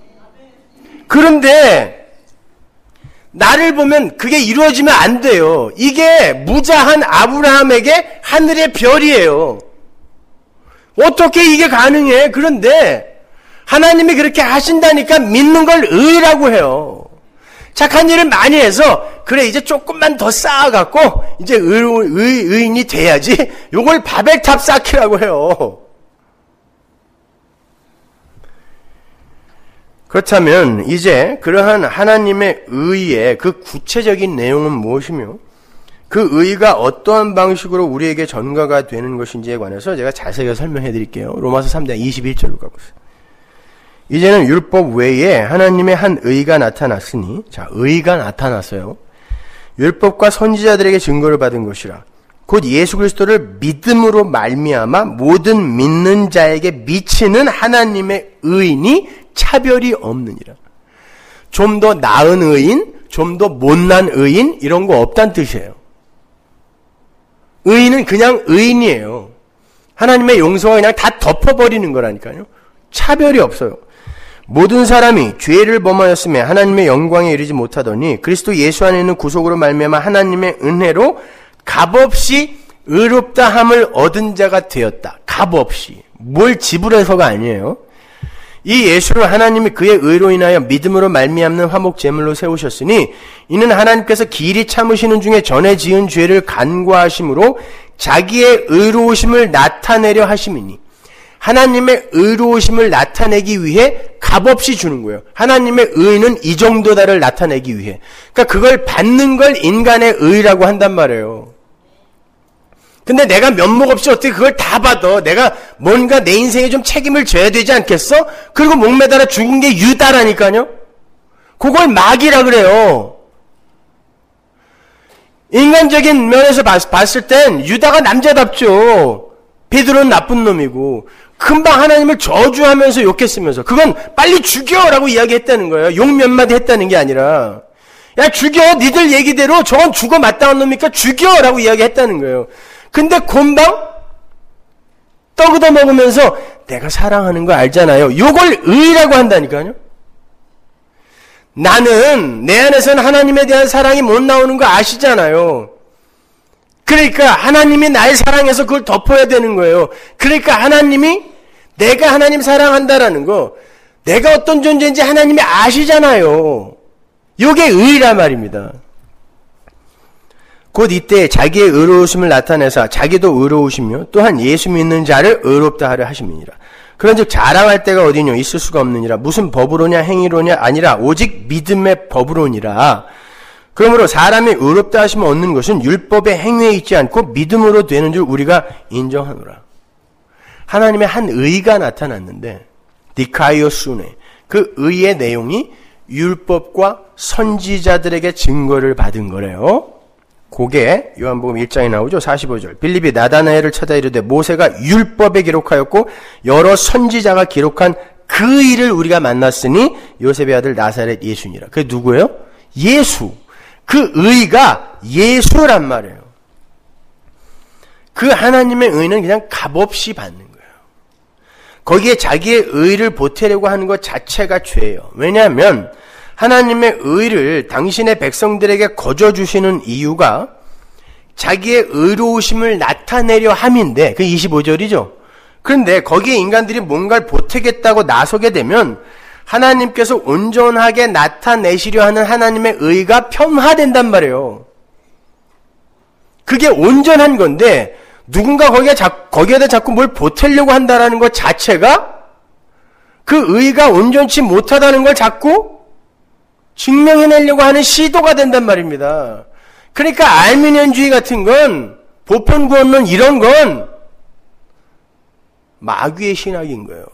그런데 나를 보면 그게 이루어지면 안 돼요. 이게 무자한 아브라함에게 하늘의 별이에요. 어떻게 이게 가능해? 그런데 하나님이 그렇게 하신다니까 믿는 걸 의라고 해요. 착한 일을 많이 해서 그래 이제 조금만 더 쌓아갖고 이제 의, 의, 의인이 돼야지. 요걸 바벨탑 쌓기라고 해요. 그렇다면 이제 그러한 하나님의 의의 그 구체적인 내용은 무엇이며 그 의가 어떠한 방식으로 우리에게 전가가 되는 것인지에 관해서 제가 자세히 설명해 드릴게요. 로마서 삼 장 이십일 절로 가고 있어요. 이제는 율법 외에 하나님의 한 의가 나타났으니, 자, 의가 나타났어요. 율법과 선지자들에게 증거를 받은 것이라. 곧 예수 그리스도를 믿음으로 말미암아 모든 믿는 자에게 미치는 하나님의 의인이 차별이 없느니라. 좀 더 나은 의인, 좀 더 못난 의인 이런 거 없다는 뜻이에요. 의인은 그냥 의인이에요. 하나님의 용서가 그냥 다 덮어버리는 거라니까요. 차별이 없어요. 모든 사람이 죄를 범하였음에 하나님의 영광에 이르지 못하더니 그리스도 예수 안에 있는 구속으로 말미암아 하나님의 은혜로 값없이 의롭다 함을 얻은 자가 되었다. 값없이. 뭘 지불해서가 아니에요. 이 예수를 하나님이 그의 의로 인하여 믿음으로 말미암는 화목 제물로 세우셨으니 이는 하나님께서 길이 참으시는 중에 전에 지은 죄를 간과하심으로 자기의 의로우심을 나타내려 하심이니 하나님의 의로우심을 나타내기 위해 값없이 주는 거예요. 하나님의 의는 이 정도다를 나타내기 위해. 그러니까 그걸 받는 걸 인간의 의라고 한단 말이에요. 근데 내가 면목 없이 어떻게 그걸 다 받아? 내가 뭔가 내 인생에 좀 책임을 져야 되지 않겠어? 그리고 목매달아 죽은 게 유다라니까요? 그걸 막이라 그래요. 인간적인 면에서 봤, 봤을 땐 유다가 남자답죠. 베드로는 나쁜 놈이고 금방 하나님을 저주하면서 욕했으면서 그건 빨리 죽여라고 이야기했다는 거예요. 욕 몇 마디 했다는 게 아니라 야 죽여 니들 얘기대로 저건 죽어 마땅한 놈이니까 죽여라고 이야기했다는 거예요. 근데 곰방 떡얻어 먹으면서 내가 사랑하는 거 알잖아요. 요걸 의라고 한다니까요. 나는 내 안에서는 하나님에 대한 사랑이 못 나오는 거 아시잖아요. 그러니까 하나님이 날 사랑해서 그걸 덮어야 되는 거예요. 그러니까 하나님이 내가 하나님 사랑한다라는 거, 내가 어떤 존재인지 하나님이 아시잖아요. 요게 의란 말입니다. 곧 이때 자기의 의로우심을 나타내사 자기도 의로우시며 또한 예수 믿는 자를 의롭다 하려 하심이니라. 그런즉 자랑할 때가 어디뇨? 있을 수가 없느니라. 무슨 법으로냐 행위로냐 아니라 오직 믿음의 법으로니라. 그러므로 사람이 의롭다 하심을 얻는 것은 율법의 행위에 있지 않고 믿음으로 되는 줄 우리가 인정하노라. 하나님의 한 의가 나타났는데 디카이오스네, 그 의의 내용이 율법과 선지자들에게 증거를 받은 거래요. 그게 요한복음 일 장에 나오죠. 사십오 절. 빌립이 나다나엘을 찾아 이르되 모세가 율법에 기록하였고 여러 선지자가 기록한 그 일을 우리가 만났으니 요셉의 아들 나사렛 예수니라. 그게 누구예요? 예수. 그 의가 예수란 말이에요. 그 하나님의 의는 그냥 값없이 받는 거예요. 거기에 자기의 의를 보태려고 하는 것 자체가 죄예요. 왜냐하면 하나님의 의를 당신의 백성들에게 거저 주시는 이유가 자기의 의로우심을 나타내려 함인데, 그 이십오 절이죠. 그런데 거기에 인간들이 뭔가를 보태겠다고 나서게 되면 하나님께서 온전하게 나타내시려 하는 하나님의 의가 편화된단 말이에요. 그게 온전한 건데 누군가 거기에 자, 거기에다 자꾸 뭘 보태려고 한다라는 것 자체가 그 의가 온전치 못하다는 걸 자꾸 증명해내려고 하는 시도가 된단 말입니다. 그러니까 알미니언주의 같은 건, 보편구원론 이런 건 마귀의 신학인 거예요.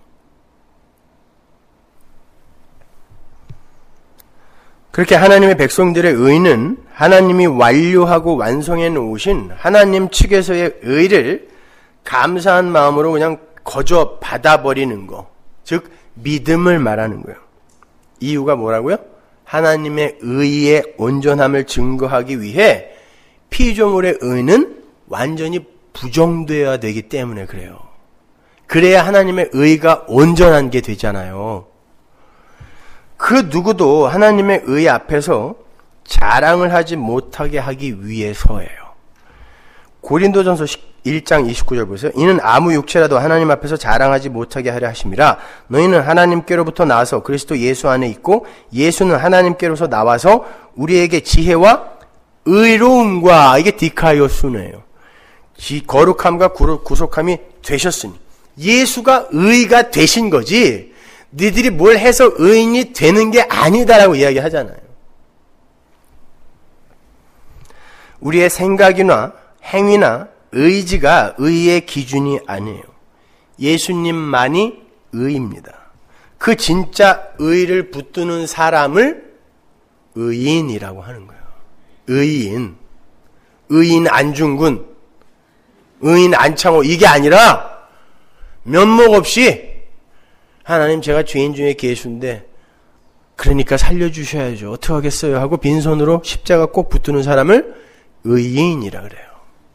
그렇게 하나님의 백성들의 의는 하나님이 완료하고 완성해 놓으신 하나님 측에서의 의를 감사한 마음으로 그냥 거저 받아버리는 거, 즉 믿음을 말하는 거예요. 이유가 뭐라고요? 하나님의 의의 온전함을 증거하기 위해 피조물의 의는 완전히 부정되어야 되기 때문에 그래요. 그래야 하나님의 의가 온전한 게 되잖아요. 그 누구도 하나님의 의 앞에서 자랑을 하지 못하게 하기 위해서예요. 고린도전서 일 장 이십구 절 보세요. 이는 아무 육체라도 하나님 앞에서 자랑하지 못하게 하려 하심이라. 너희는 하나님께로부터 나와서 그리스도 예수 안에 있고 예수는 하나님께로서 나와서 우리에게 지혜와 의로움과, 이게 디카이오스네요. 거룩함과 구속함이 되셨으니 예수가 의가 되신 거지 니들이 뭘 해서 의인이 되는 게 아니다라고 이야기하잖아요. 우리의 생각이나 행위나 의지가 의의 기준이 아니에요. 예수님만이 의입니다. 그 진짜 의를 붙드는 사람을 의인이라고 하는 거예요. 의인. 의인 안중근, 의인 안창호, 이게 아니라 면목 없이 하나님 제가 죄인 중에 계수인데 그러니까 살려주셔야죠. 어떻게 하겠어요? 하고 빈손으로 십자가 꼭 붙드는 사람을 의인이라 그래요.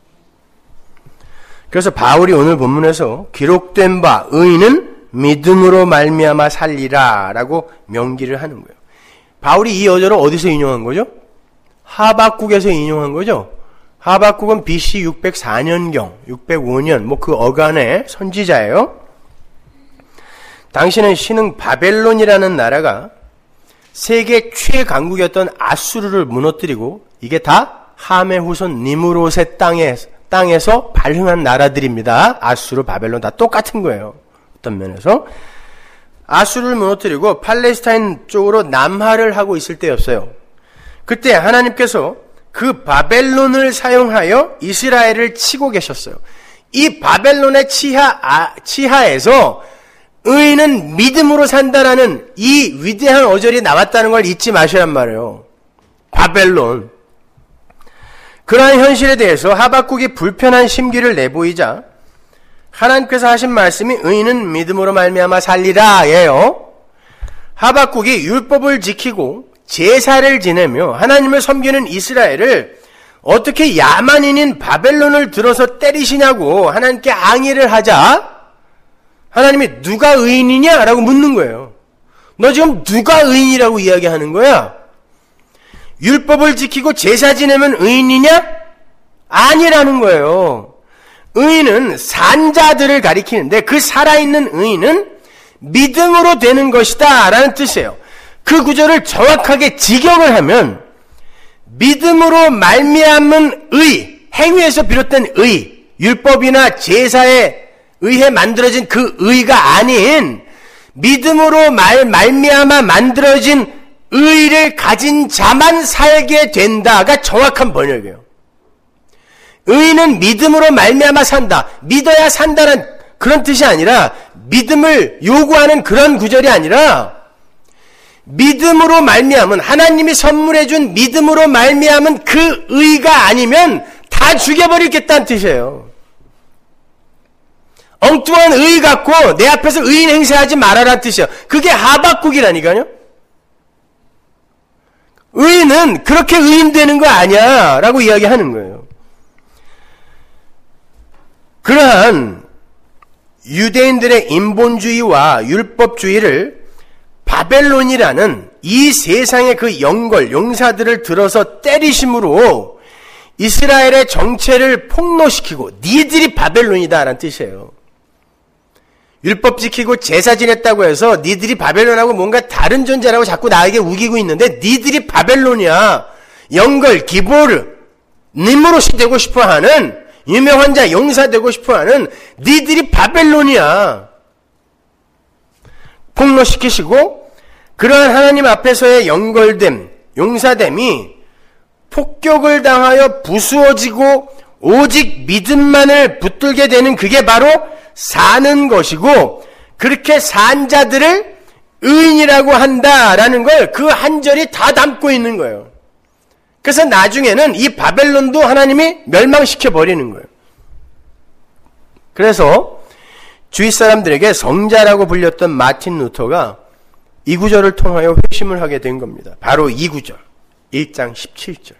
그래서 바울이 오늘 본문에서 기록된 바 의인은 믿음으로 말미암아 살리라 라고 명기를 하는 거예요. 바울이 이 어절을 어디서 인용한 거죠? 하박국에서 인용한 거죠. 하박국은 비씨 육백사 년경, 육백오 년 뭐 그 어간의 선지자예요. 당시는 신흥 바벨론이라는 나라가 세계 최강국이었던 아수르를 무너뜨리고, 이게 다 함의 후손 니므롯의 땅에, 땅에서 발흥한 나라들입니다. 아수르, 바벨론 다 똑같은 거예요. 어떤 면에서. 아수르를 무너뜨리고 팔레스타인 쪽으로 남하를 하고 있을 때였어요. 그때 하나님께서 그 바벨론을 사용하여 이스라엘을 치고 계셨어요. 이 바벨론의 치하, 아, 치하에서 의인은 믿음으로 산다라는 이 위대한 어절이 나왔다는 걸 잊지 마시란 말이에요. 바벨론. 그러한 현실에 대해서 하박국이 불편한 심기를 내보이자 하나님께서 하신 말씀이 의인은 믿음으로 말미암아 살리라예요. 하박국이 율법을 지키고 제사를 지내며 하나님을 섬기는 이스라엘을 어떻게 야만인인 바벨론을 들어서 때리시냐고 하나님께 항의를 하자 하나님이 누가 의인이냐? 라고 묻는 거예요. 너 지금 누가 의인이라고 이야기하는 거야? 율법을 지키고 제사 지내면 의인이냐? 아니라는 거예요. 의인은 산자들을 가리키는데 그 살아있는 의인은 믿음으로 되는 것이다 라는 뜻이에요. 그 구절을 정확하게 직역을 하면 믿음으로 말미암은 의, 행위에서 비롯된 의, 율법이나 제사에 의해 만들어진 그 의가 아닌 믿음으로 말, 말미암아 만들어진 의를 가진 자만 살게 된다가 정확한 번역이에요. 의는 믿음으로 말미암아 산다. 믿어야 산다는 그런 뜻이 아니라 믿음을 요구하는 그런 구절이 아니라 믿음으로 말미암은 하나님이 선물해준 믿음으로 말미암은 그 의가 아니면 다 죽여버리겠다는 뜻이에요. 엉뚱한 의 갖고 내 앞에서 의인 행세하지 말아라는 뜻이에요. 그게 하박국이라니까요. 의인은 너희는 그렇게 의인되는 거 아니야 라고 이야기하는 거예요. 그러한 유대인들의 인본주의와 율법주의를 바벨론이라는 이 세상의 그 영걸, 용사들을 들어서 때리심으로 이스라엘의 정체를 폭로시키고 니들이 바벨론이다라는 뜻이에요. 율법 지키고 제사 지냈다고 해서 니들이 바벨론하고 뭔가 다른 존재라고 자꾸 나에게 우기고 있는데 니들이 바벨론이야. 영걸, 기보르, 니무롯이 되고 싶어하는 유명한 자, 용사 되고 싶어하는 니들이 바벨론이야. 폭로시키시고 그러한 하나님 앞에서의 영걸됨, 용사됨이 폭격을 당하여 부수어지고 오직 믿음만을 붙들게 되는 그게 바로 사는 것이고 그렇게 산 자들을 의인이라고 한다라는 걸 그 한 절이 다 담고 있는 거예요. 그래서 나중에는 이 바벨론도 하나님이 멸망시켜 버리는 거예요. 그래서 주위 사람들에게 성자라고 불렸던 마틴 루터가 이 구절을 통하여 회심을 하게 된 겁니다. 바로 이 구절, 일 장 십칠 절.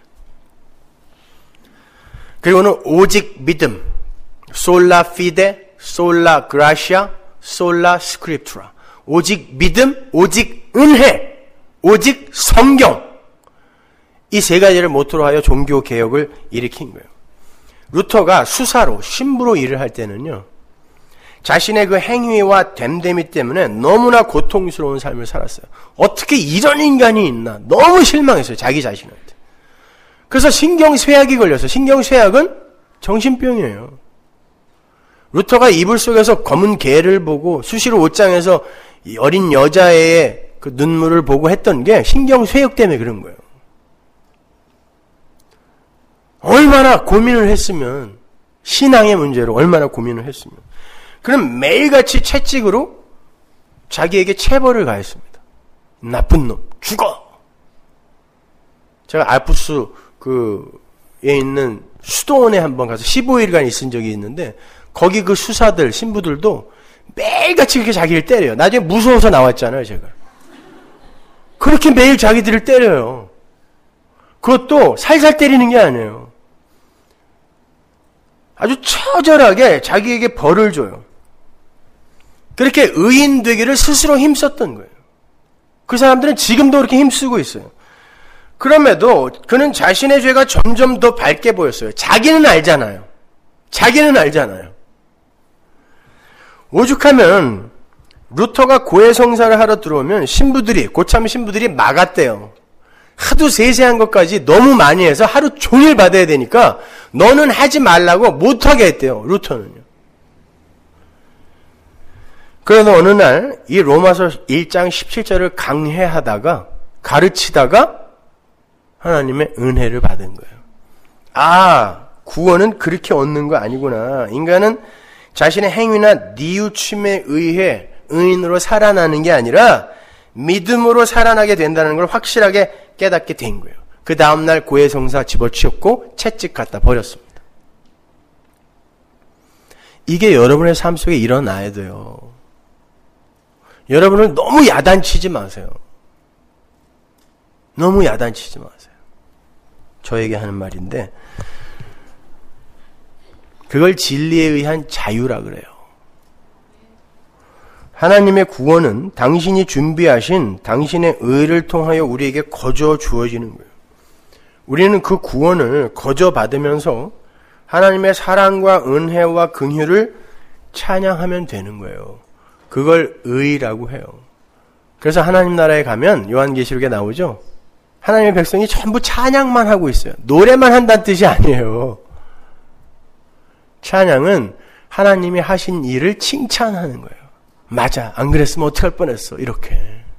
그리고는 오직 믿음, 솔라 피데, 솔라 그라시아, 솔라 스크립투라. 오직 믿음, 오직 은혜, 오직 성경. 이 세 가지를 모토로 하여 종교 개혁을 일으킨 거예요. 루터가 수사로, 신부로 일을 할 때는요, 자신의 그 행위와 됨됨이 때문에 너무나 고통스러운 삶을 살았어요. 어떻게 이런 인간이 있나? 너무 실망했어요, 자기 자신한테. 그래서 신경쇠약이 걸렸어요. 신경쇠약은 정신병이에요. 루터가 이불 속에서 검은 개를 보고 수시로 옷장에서 어린 여자의 그 눈물을 보고 했던 게 신경쇠약 때문에 그런 거예요. 얼마나 고민을 했으면, 신앙의 문제로 얼마나 고민을 했으면. 그럼 매일같이 채찍으로 자기에게 체벌을 가했습니다. 나쁜 놈, 죽어! 제가 알프스 그에 있는 수도원에 한번 가서 십오 일간 있은 적이 있는데, 거기 그 수사들, 신부들도 매일같이 그렇게 자기를 때려요. 나중에 무서워서 나왔잖아요, 제가. 그렇게 매일 자기들을 때려요. 그것도 살살 때리는 게 아니에요. 아주 처절하게 자기에게 벌을 줘요. 그렇게 의인 되기를 스스로 힘썼던 거예요. 그 사람들은 지금도 그렇게 힘쓰고 있어요. 그럼에도 그는 자신의 죄가 점점 더 밝게 보였어요. 자기는 알잖아요. 자기는 알잖아요. 오죽하면 루터가 고해성사를 하러 들어오면 신부들이, 고참 신부들이 막았대요. 하도 세세한 것까지 너무 많이 해서 하루 종일 받아야 되니까 너는 하지 말라고 못하게 했대요, 루터는요. 그래서 어느 날 이 로마서 일 장 십칠 절을 강해하다가, 가르치다가 하나님의 은혜를 받은 거예요. 아, 구원은 그렇게 얻는 거 아니구나. 인간은 자신의 행위나 뉘우침에 의해 의인으로 살아나는 게 아니라 믿음으로 살아나게 된다는 걸 확실하게 깨닫게 된 거예요. 그 다음날 고해성사 집어치웠고 채찍 갖다 버렸습니다. 이게 여러분의 삶 속에 일어나야 돼요. 여러분은 너무 야단치지 마세요. 너무 야단치지 마세요. 저에게 하는 말인데, 그걸 진리에 의한 자유라 그래요. 하나님의 구원은 당신이 준비하신 당신의 의를 통하여 우리에게 거저 주어지는 거예요. 우리는 그 구원을 거저 받으면서 하나님의 사랑과 은혜와 긍휼을 찬양하면 되는 거예요. 그걸 의라고 해요. 그래서 하나님 나라에 가면 요한계시록에 나오죠. 하나님의 백성이 전부 찬양만 하고 있어요. 노래만 한다는 뜻이 아니에요. 찬양은 하나님이 하신 일을 칭찬하는 거예요. 맞아, 안 그랬으면 어떻게 할 뻔했어, 이렇게.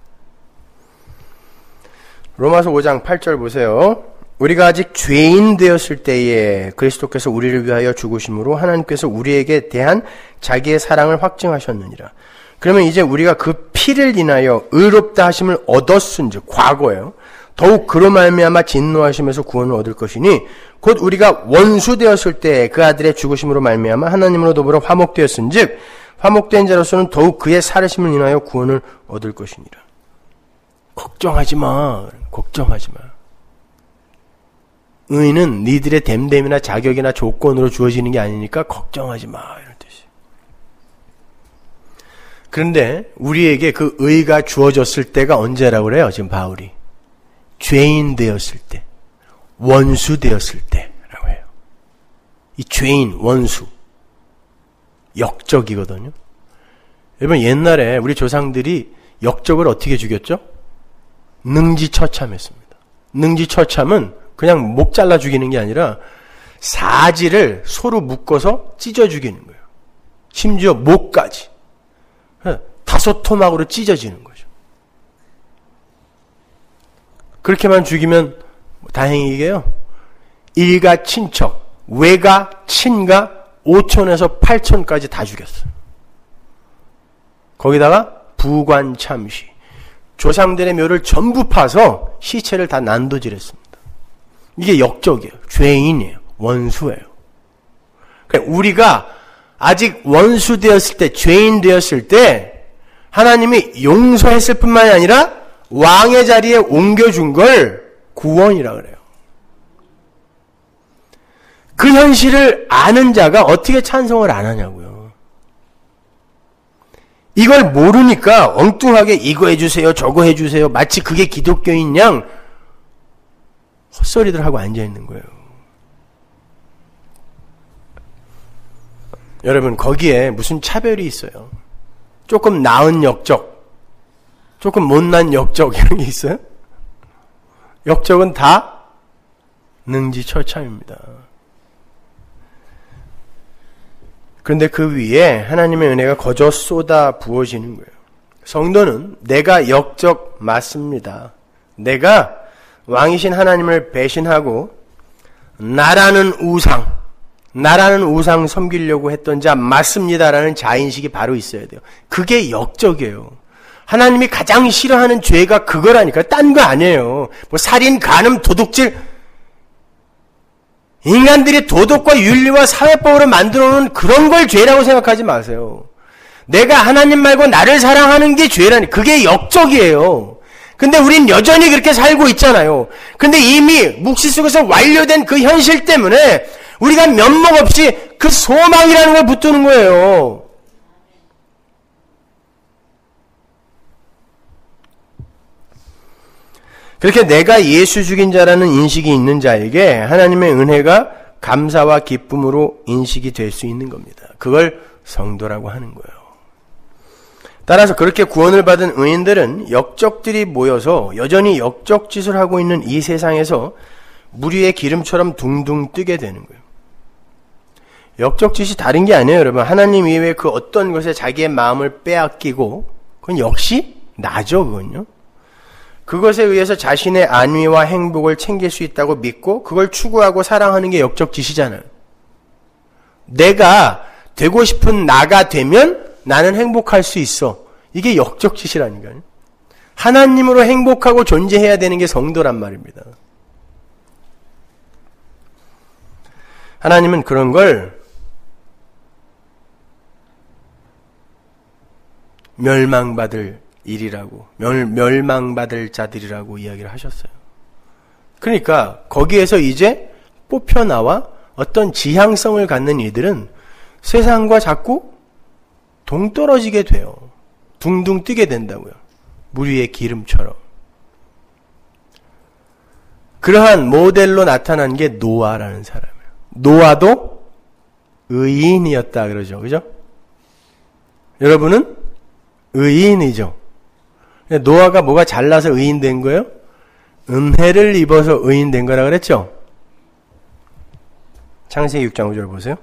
로마서 오 장 팔 절 보세요. 우리가 아직 죄인 되었을 때에 그리스도께서 우리를 위하여 죽으심으로 하나님께서 우리에게 대한 자기의 사랑을 확증하셨느니라. 그러면 이제 우리가 그 피를 인하여 의롭다 하심을 얻었은즉, 과거예요. 더욱 그로 말미암아 진노하심에서 구원을 얻을 것이니 곧 우리가 원수 되었을 때 그 아들의 죽으심으로 말미암아 하나님으로 더불어 화목되었은즉 화목된 자로서는 더욱 그의 살으심을 인하여 구원을 얻을 것이니라. 걱정하지 마. 걱정하지 마. 의는 니들의 됨됨이나 자격이나 조건으로 주어지는 게 아니니까 걱정하지 마, 이런 뜻이에요. 그런데 우리에게 그 의가 주어졌을 때가 언제라고 그래요? 지금 바울이 죄인 되었을 때, 원수 되었을 때라고 해요. 이 죄인, 원수, 역적이거든요. 여러분, 옛날에 우리 조상들이 역적을 어떻게 죽였죠? 능지처참했습니다. 능지처참은 그냥 목 잘라 죽이는 게 아니라 사지를 소로 묶어서 찢어 죽이는 거예요. 심지어 목까지. 다섯 토막으로 찢어지는 거죠. 그렇게만 죽이면 다행이게요. 일가 친척, 외가 친가 오천에서 팔천까지 다 죽였어요. 거기다가 부관참시, 조상들의 묘를 전부 파서 시체를 다 난도질했습니다. 이게 역적이에요. 죄인이에요. 원수예요. 그러니까 우리가 아직 원수 되었을 때, 죄인 되었을 때 하나님이 용서했을 뿐만이 아니라 왕의 자리에 옮겨준 걸 구원이라 그래요. 그 현실을 아는 자가 어떻게 찬송을 안 하냐고요. 이걸 모르니까 엉뚱하게 이거 해주세요, 저거 해주세요. 마치 그게 기독교인 양 헛소리들 하고 앉아있는 거예요. 여러분, 거기에 무슨 차별이 있어요? 조금 나은 역적, 조금 못난 역적 이런 게 있어요? 역적은 다 능지처참입니다. 그런데 그 위에 하나님의 은혜가 거저 쏟아 부어지는 거예요. 성도는 내가 역적 맞습니다. 내가 왕이신 하나님을 배신하고 나라는 우상, 나라는 우상 섬기려고 했던 자 맞습니다라는 자인식이 바로 있어야 돼요. 그게 역적이에요. 하나님이 가장 싫어하는 죄가 그거라니까. 딴 거 아니에요. 뭐 살인, 간음, 도둑질, 인간들이 도덕과 윤리와 사회법으로 만들어놓은 그런 걸 죄라고 생각하지 마세요. 내가 하나님 말고 나를 사랑하는 게 죄라니. 그게 역적이에요. 근데 우린 여전히 그렇게 살고 있잖아요. 근데 이미 묵시 속에서 완료된 그 현실 때문에 우리가 면목 없이 그 소망이라는 걸 붙드는 거예요. 그렇게 내가 예수 죽인 자라는 인식이 있는 자에게 하나님의 은혜가 감사와 기쁨으로 인식이 될 수 있는 겁니다. 그걸 성도라고 하는 거예요. 따라서 그렇게 구원을 받은 의인들은 역적들이 모여서 여전히 역적짓을 하고 있는 이 세상에서 무리의 기름처럼 둥둥 뜨게 되는 거예요. 역적짓이 다른 게 아니에요, 여러분. 하나님 이외에 그 어떤 것에 자기의 마음을 빼앗기고, 그건 역시 나죠, 그건요. 그것에 의해서 자신의 안위와 행복을 챙길 수 있다고 믿고 그걸 추구하고 사랑하는 게 역적짓이잖아요. 내가 되고 싶은 나가 되면 나는 행복할 수 있어. 이게 역적짓이라니까요. 하나님으로 행복하고 존재해야 되는 게 성도란 말입니다. 하나님은 그런 걸 멸망받을 일이라고, 멸, 멸망받을 자들이라고 이야기를 하셨어요. 그러니까 거기에서 이제 뽑혀나와 어떤 지향성을 갖는 이들은 세상과 자꾸 동떨어지게 돼요. 둥둥 뜨게 된다고요. 물 위의 기름처럼. 그러한 모델로 나타난 게 노아라는 사람이에요. 노아도 의인이었다 그러죠. 그죠? 여러분은 의인이죠. 노아가 뭐가 잘나서 의인 된 거예요? 은혜를 입어서 의인 된 거라 그랬죠? 창세기 육 장 오 절 보세요.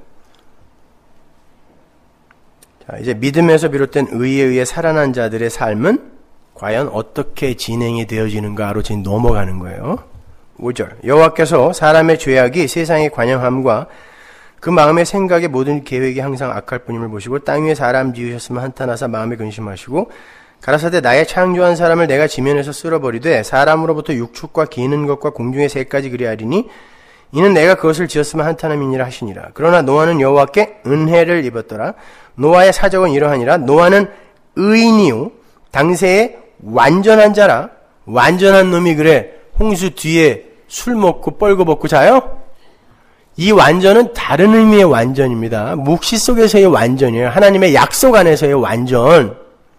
자, 이제 믿음에서 비롯된 의에 의해 살아난 자들의 삶은 과연 어떻게 진행이 되어지는가로 지금 넘어가는 거예요. 오 절. 여호와께서 사람의 죄악이 세상에 관영함과 그 마음의 생각의 모든 계획이 항상 악할 뿐임을 보시고 땅 위에 사람 지으셨으면 한탄하사 마음에 근심하시고 가라사대 나의 창조한 사람을 내가 지면에서 쓸어버리되 사람으로부터 육축과 기는 것과 공중의 새까지 그리하리니 이는 내가 그것을 지었으면 한탄함이니라 하시니라. 그러나 노아는 여호와께 은혜를 입었더라. 노아의 사적은 이러하니라. 노아는 의인이요 당세에 완전한 자라. 완전한 놈이 그래 홍수 뒤에 술 먹고 뻘거벗고 자요? 이 완전은 다른 의미의 완전입니다. 묵시 속에서의 완전이에요. 하나님의 약속 안에서의 완전.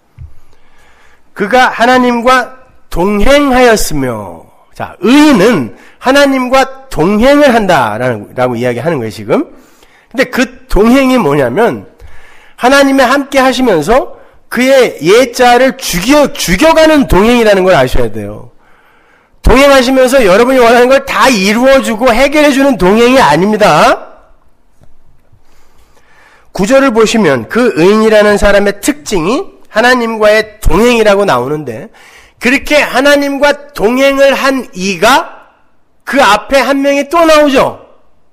그가 하나님과 동행하였으며, 자, 의인은 하나님과 동행을 한다라고 이야기하는 거예요, 지금. 근데 그 동행이 뭐냐면, 하나님의 함께 하시면서 그의 옛자를 죽여, 죽여가는 동행이라는 걸 아셔야 돼요. 동행하시면서 여러분이 원하는 걸 다 이루어주고 해결해주는 동행이 아닙니다. 구절을 보시면 그 의인이라는 사람의 특징이 하나님과의 동행이라고 나오는데, 그렇게 하나님과 동행을 한 이가 그 앞에 한 명이 또 나오죠.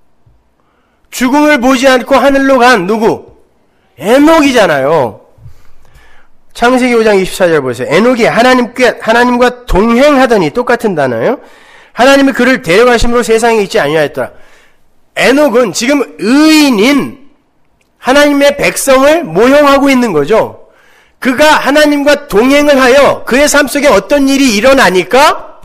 죽음을 보지 않고 하늘로 간 누구? 에녹이잖아요. 창세기 오 장 이십사 절 보세요. 에녹이 하나님께, 하나님과 동행하더니, 똑같은 단어예요. 하나님이 그를 데려가심으로 세상에 있지 아니하였더라. 에녹은 지금 의인인 하나님의 백성을 모형하고 있는 거죠. 그가 하나님과 동행을 하여 그의 삶 속에 어떤 일이 일어나니까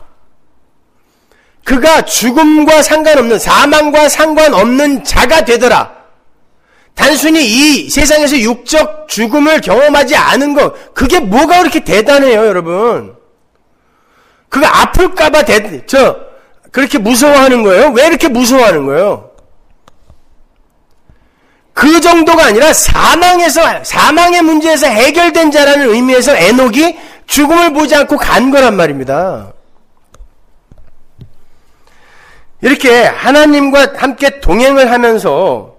그가 죽음과 상관없는, 사망과 상관없는 자가 되더라. 단순히 이 세상에서 육적 죽음을 경험하지 않은 것, 그게 뭐가 그렇게 대단해요, 여러분? 그가 아플까봐 대, 저, 그렇게 무서워하는 거예요? 왜 이렇게 무서워하는 거예요? 그 정도가 아니라 사망에서, 사망의 문제에서 해결된 자라는 의미에서 에녹이 죽음을 보지 않고 간 거란 말입니다. 이렇게 하나님과 함께 동행을 하면서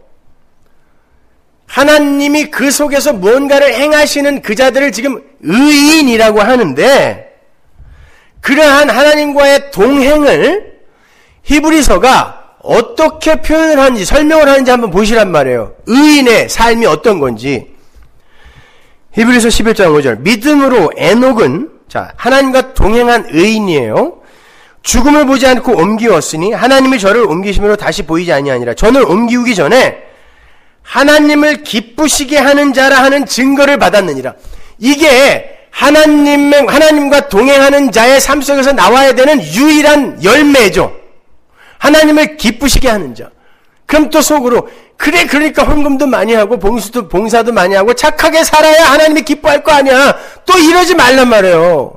하나님이 그 속에서 무언가를 행하시는 그 자들을 지금 의인이라고 하는데, 그러한 하나님과의 동행을 히브리서가 어떻게 표현을 하는지, 설명을 하는지 한번 보시란 말이에요. 의인의 삶이 어떤 건지. 히브리서 십일 장 오 절. 믿음으로 에녹은, 자, 하나님과 동행한 의인이에요. 죽음을 보지 않고 옮기었으니 하나님이 저를 옮기심으로 다시 보이지 아니하니라. 저는 옮기우기 전에 하나님을 기쁘시게 하는 자라 하는 증거를 받았느니라. 이게 하나님, 하나님과 동행하는 자의 삶 속에서 나와야 되는 유일한 열매죠. 하나님을 기쁘시게 하는 자. 그럼 또 속으로, 그래, 그러니까 헌금도 많이 하고 봉수도, 봉사도 많이 하고 착하게 살아야 하나님이 기뻐할 거 아니야. 또 이러지 말란 말이에요.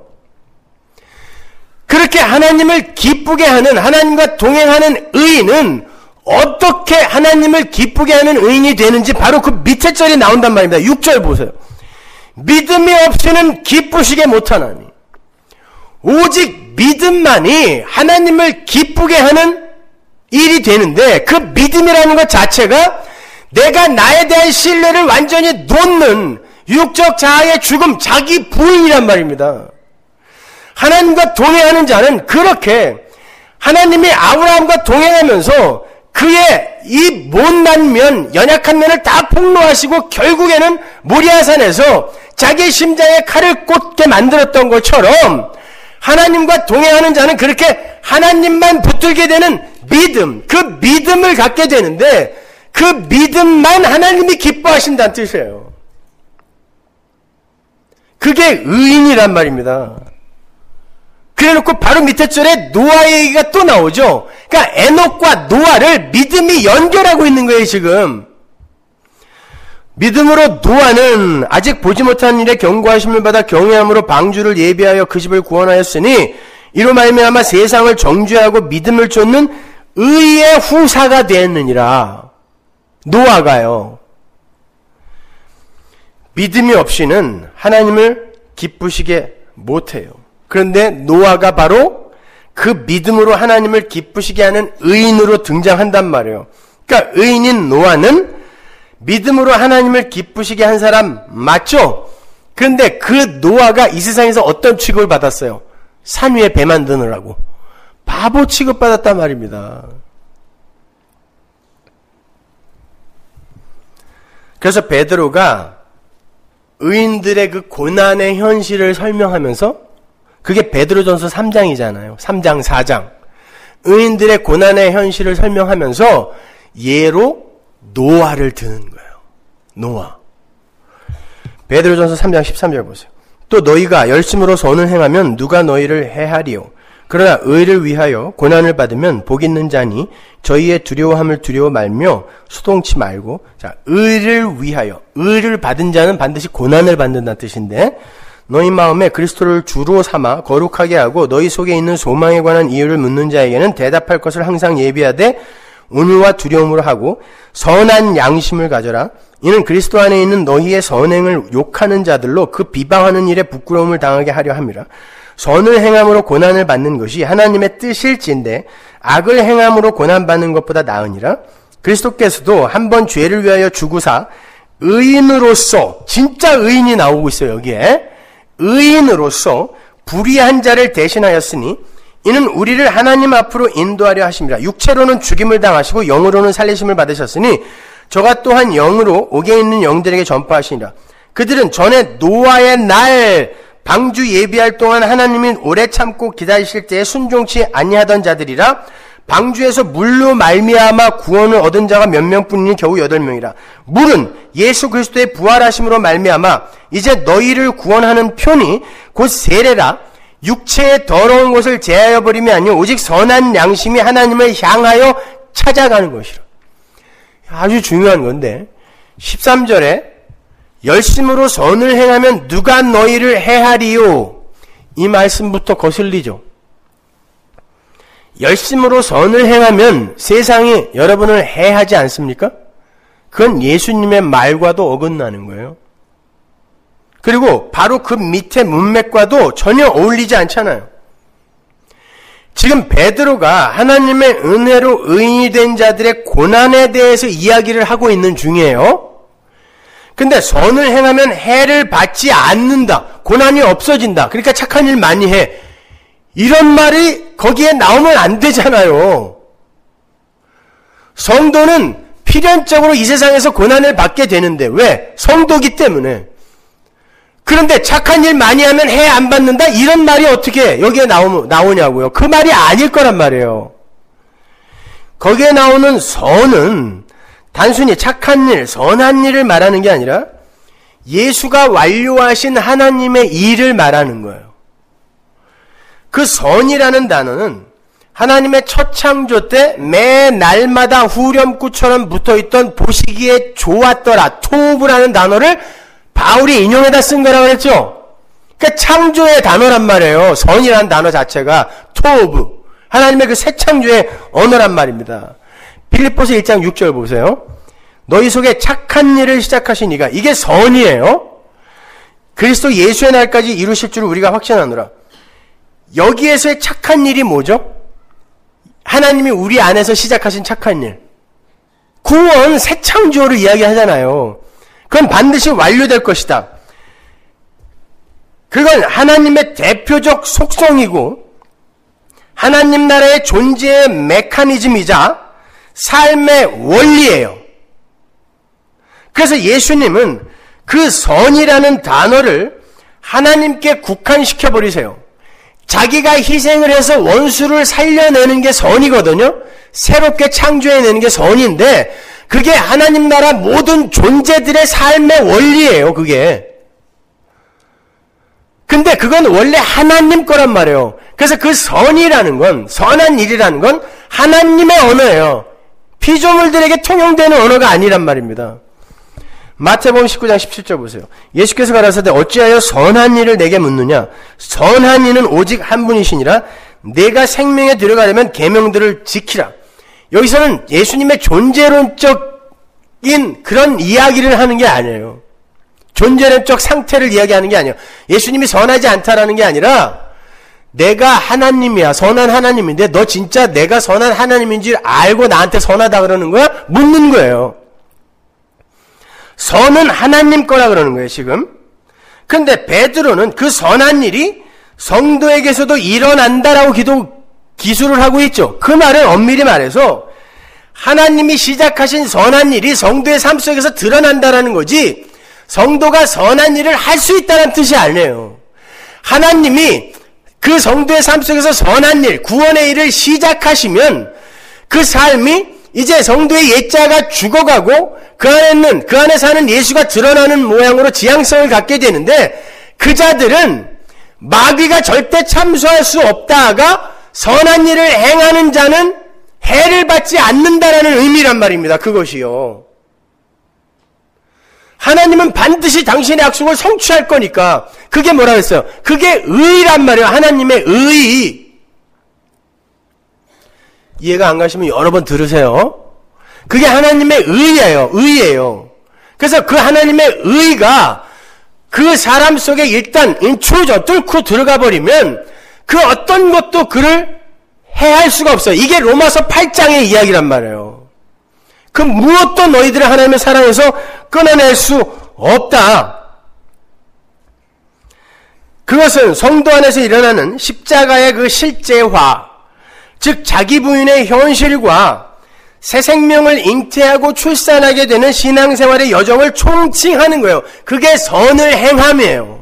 그렇게 하나님을 기쁘게 하는, 하나님과 동행하는 의인은 어떻게 하나님을 기쁘게 하는 의인이 되는지 바로 그 밑에 절이 나온단 말입니다. 육 절 보세요. 믿음이 없이는 기쁘시게 못하나니. 오직 믿음만이 하나님을 기쁘게 하는 일이 되는데, 그 믿음이라는 것 자체가 내가 나에 대한 신뢰를 완전히 놓는 육적 자아의 죽음, 자기 부인이란 말입니다. 하나님과 동행하는 자는 그렇게 하나님이 아브라함과 동행하면서 그의 이 못난 면, 연약한 면을 다 폭로하시고 결국에는 모리아산에서 자기 심장에 칼을 꽂게 만들었던 것처럼, 하나님과 동행하는 자는 그렇게 하나님만 붙들게 되는 믿음, 그 믿음을 갖게 되는데, 그 믿음만 하나님이 기뻐하신다는 뜻이에요. 그게 의인이란 말입니다. 그래놓고 바로 밑에 절에 노아의 얘기가 또 나오죠. 그러니까 에녹과 노아를 믿음이 연결하고 있는 거예요, 지금. 믿음으로 노아는 아직 보지 못한 일에 경고하심을 받아 경외함으로 방주를 예비하여 그 집을 구원하였으니, 이로 말미암아 세상을 정죄하고 믿음을 쫓는 의의 후사가 되었느니라. 노아가요. 믿음이 없이는 하나님을 기쁘시게 못해요. 그런데 노아가 바로 그 믿음으로 하나님을 기쁘시게 하는 의인으로 등장한단 말이에요. 그러니까 의인인 노아는 믿음으로 하나님을 기쁘시게 한 사람 맞죠? 그런데 그 노아가 이 세상에서 어떤 취급을 받았어요? 산 위에 배 만드느라고. 바보 취급받았단 말입니다. 그래서 베드로가 의인들의 그 고난의 현실을 설명하면서, 그게 베드로전서 삼 장이잖아요. 삼 장, 사 장. 의인들의 고난의 현실을 설명하면서 예로 노아를 드는 거예요. 노아. 베드로전서 삼 장 십삼 절 보세요. 또 너희가 열심으로 선을 행하면 누가 너희를 해하리요? 그러나 의를 위하여 고난을 받으면 복 있는 자니 저희의 두려워함을 두려워 말며 수동치 말고, 자, 의를 위하여, 의를 받은 자는 반드시 고난을 받는다는 뜻인데, 너희 마음에 그리스도를 주로 삼아 거룩하게 하고 너희 속에 있는 소망에 관한 이유를 묻는 자에게는 대답할 것을 항상 예비하되 온유와 두려움으로 하고 선한 양심을 가져라. 이는 그리스도 안에 있는 너희의 선행을 욕하는 자들로 그 비방하는 일에 부끄러움을 당하게 하려 함이라. 선을 행함으로 고난을 받는 것이 하나님의 뜻일진데 악을 행함으로 고난받는 것보다 나으니라. 그리스도께서도 한 번 죄를 위하여 죽으사 의인으로서, 진짜 의인이 나오고 있어요 여기에, 의인으로서 불의한 자를 대신하였으니 이는 우리를 하나님 앞으로 인도하려 하심이라. 육체로는 죽임을 당하시고 영으로는 살리심을 받으셨으니 저가 또한 영으로 옥에 있는 영들에게 전파하시니라. 그들은 전에 노아의 날 방주 예비할 동안 하나님이 오래 참고 기다리실 때에 순종치 아니하던 자들이라. 방주에서 물로 말미암아 구원을 얻은 자가 몇 명뿐이니 겨우 여덟 명이라. 물은 예수 그리스도의 부활하심으로 말미암아 이제 너희를 구원하는 표니 곧 세례라. 육체의 더러운 것을 제하여 버림이 아니요 오직 선한 양심이 하나님을 향하여 찾아가는 것이라. 아주 중요한 건데 십삼 절에 열심으로 선을 행하면 누가 너희를 해하리요, 이 말씀부터 거슬리죠. 열심으로 선을 행하면 세상이 여러분을 해하지 않습니까? 그건 예수님의 말과도 어긋나는 거예요. 그리고 바로 그 밑에 문맥과도 전혀 어울리지 않잖아요. 지금 베드로가 하나님의 은혜로 의인이 된 자들의 고난에 대해서 이야기를 하고 있는 중이에요. 근데 선을 행하면 해를 받지 않는다, 고난이 없어진다, 그러니까 착한 일 많이 해, 이런 말이 거기에 나오면 안 되잖아요. 성도는 필연적으로 이 세상에서 고난을 받게 되는데, 왜? 성도기 때문에. 그런데 착한 일 많이 하면 해 안 받는다? 이런 말이 어떻게 여기에 나오, 나오냐고요. 그 말이 아닐 거란 말이에요. 거기에 나오는 선은 단순히 착한 일, 선한 일을 말하는 게 아니라 예수가 완료하신 하나님의 일을 말하는 거예요. 그 선이라는 단어는 하나님의 첫 창조 때 매 날마다 후렴구처럼 붙어있던 보시기에 좋았더라, 토브라는 단어를 바울이 인용해다 쓴 거라고 그랬죠. 그러니까 창조의 단어란 말이에요. 선이라는 단어 자체가 토브, 하나님의 그 새 창조의 언어란 말입니다. 빌립보서 일 장 육 절 보세요. 너희 속에 착한 일을 시작하신 이가, 이게 선이에요. 그리스도 예수의 날까지 이루실 줄을 우리가 확신하노라. 여기에서의 착한 일이 뭐죠? 하나님이 우리 안에서 시작하신 착한 일. 구원, 새 창조를 이야기하잖아요. 그건 반드시 완료될 것이다. 그건 하나님의 대표적 속성이고 하나님 나라의 존재의 메커니즘이자 삶의 원리예요. 그래서 예수님은 그 선이라는 단어를 하나님께 국한시켜버리세요. 자기가 희생을 해서 원수를 살려내는 게 선이거든요. 새롭게 창조해내는 게 선인데 그게 하나님 나라 모든 존재들의 삶의 원리예요. 그게. 근데 그건 원래 하나님 거란 말이에요. 그래서 그 선이라는 건, 선한 일이라는 건 하나님의 언어예요. 피조물들에게 통용되는 언어가 아니란 말입니다. 마태복음 십구 장 십칠 절 보세요. 예수께서 가라사대 어찌하여 선한 일을 내게 묻느냐? 선한 이는 오직 한 분이시니라. 내가 생명에 들어가려면 계명들을 지키라. 여기서는 예수님의 존재론적인 그런 이야기를 하는 게 아니에요. 존재론적 상태를 이야기하는 게 아니에요. 예수님이 선하지 않다라는 게 아니라 내가 하나님이야, 선한 하나님인데 너 진짜 내가 선한 하나님인지 알고 나한테 선하다 그러는 거야? 묻는 거예요. 선은 하나님 거라 그러는 거예요, 지금. 근데 베드로는 그 선한 일이 성도에게서도 일어난다라고 기도, 기술을 하고 있죠. 그 말은 엄밀히 말해서 하나님이 시작하신 선한 일이 성도의 삶 속에서 드러난다라는 거지, 성도가 선한 일을 할 수 있다는 뜻이 아니에요. 하나님이 그 성도의 삶 속에서 선한 일, 구원의 일을 시작하시면 그 삶이 이제 성도의 옛자가 죽어가고 그 안에는, 그 안에 사는 예수가 드러나는 모양으로 지향성을 갖게 되는데 그 자들은 마귀가 절대 참수할 수 없다가 선한 일을 행하는 자는 해를 받지 않는다라는 의미란 말입니다. 그것이요. 하나님은 반드시 당신의 약속을 성취할 거니까 그게 뭐라고 했어요? 그게 의란 말이에요. 하나님의 의. 이해가 안 가시면 여러 번 들으세요. 그게 하나님의 의예요. 의예요. 그래서 그 하나님의 의가 그 사람 속에 일단 인트루저 뚫고 들어가 버리면 그 어떤 것도 그를 해할 수가 없어요. 이게 로마서 팔 장의 이야기란 말이에요. 그 무엇도 너희들의 하나님의 사랑에서 끊어낼 수 없다. 그것은 성도 안에서 일어나는 십자가의 그 실제화, 즉 자기 부인의 현실과 새 생명을 잉태하고 출산하게 되는 신앙생활의 여정을 총칭하는 거예요. 그게 선을 행함이에요.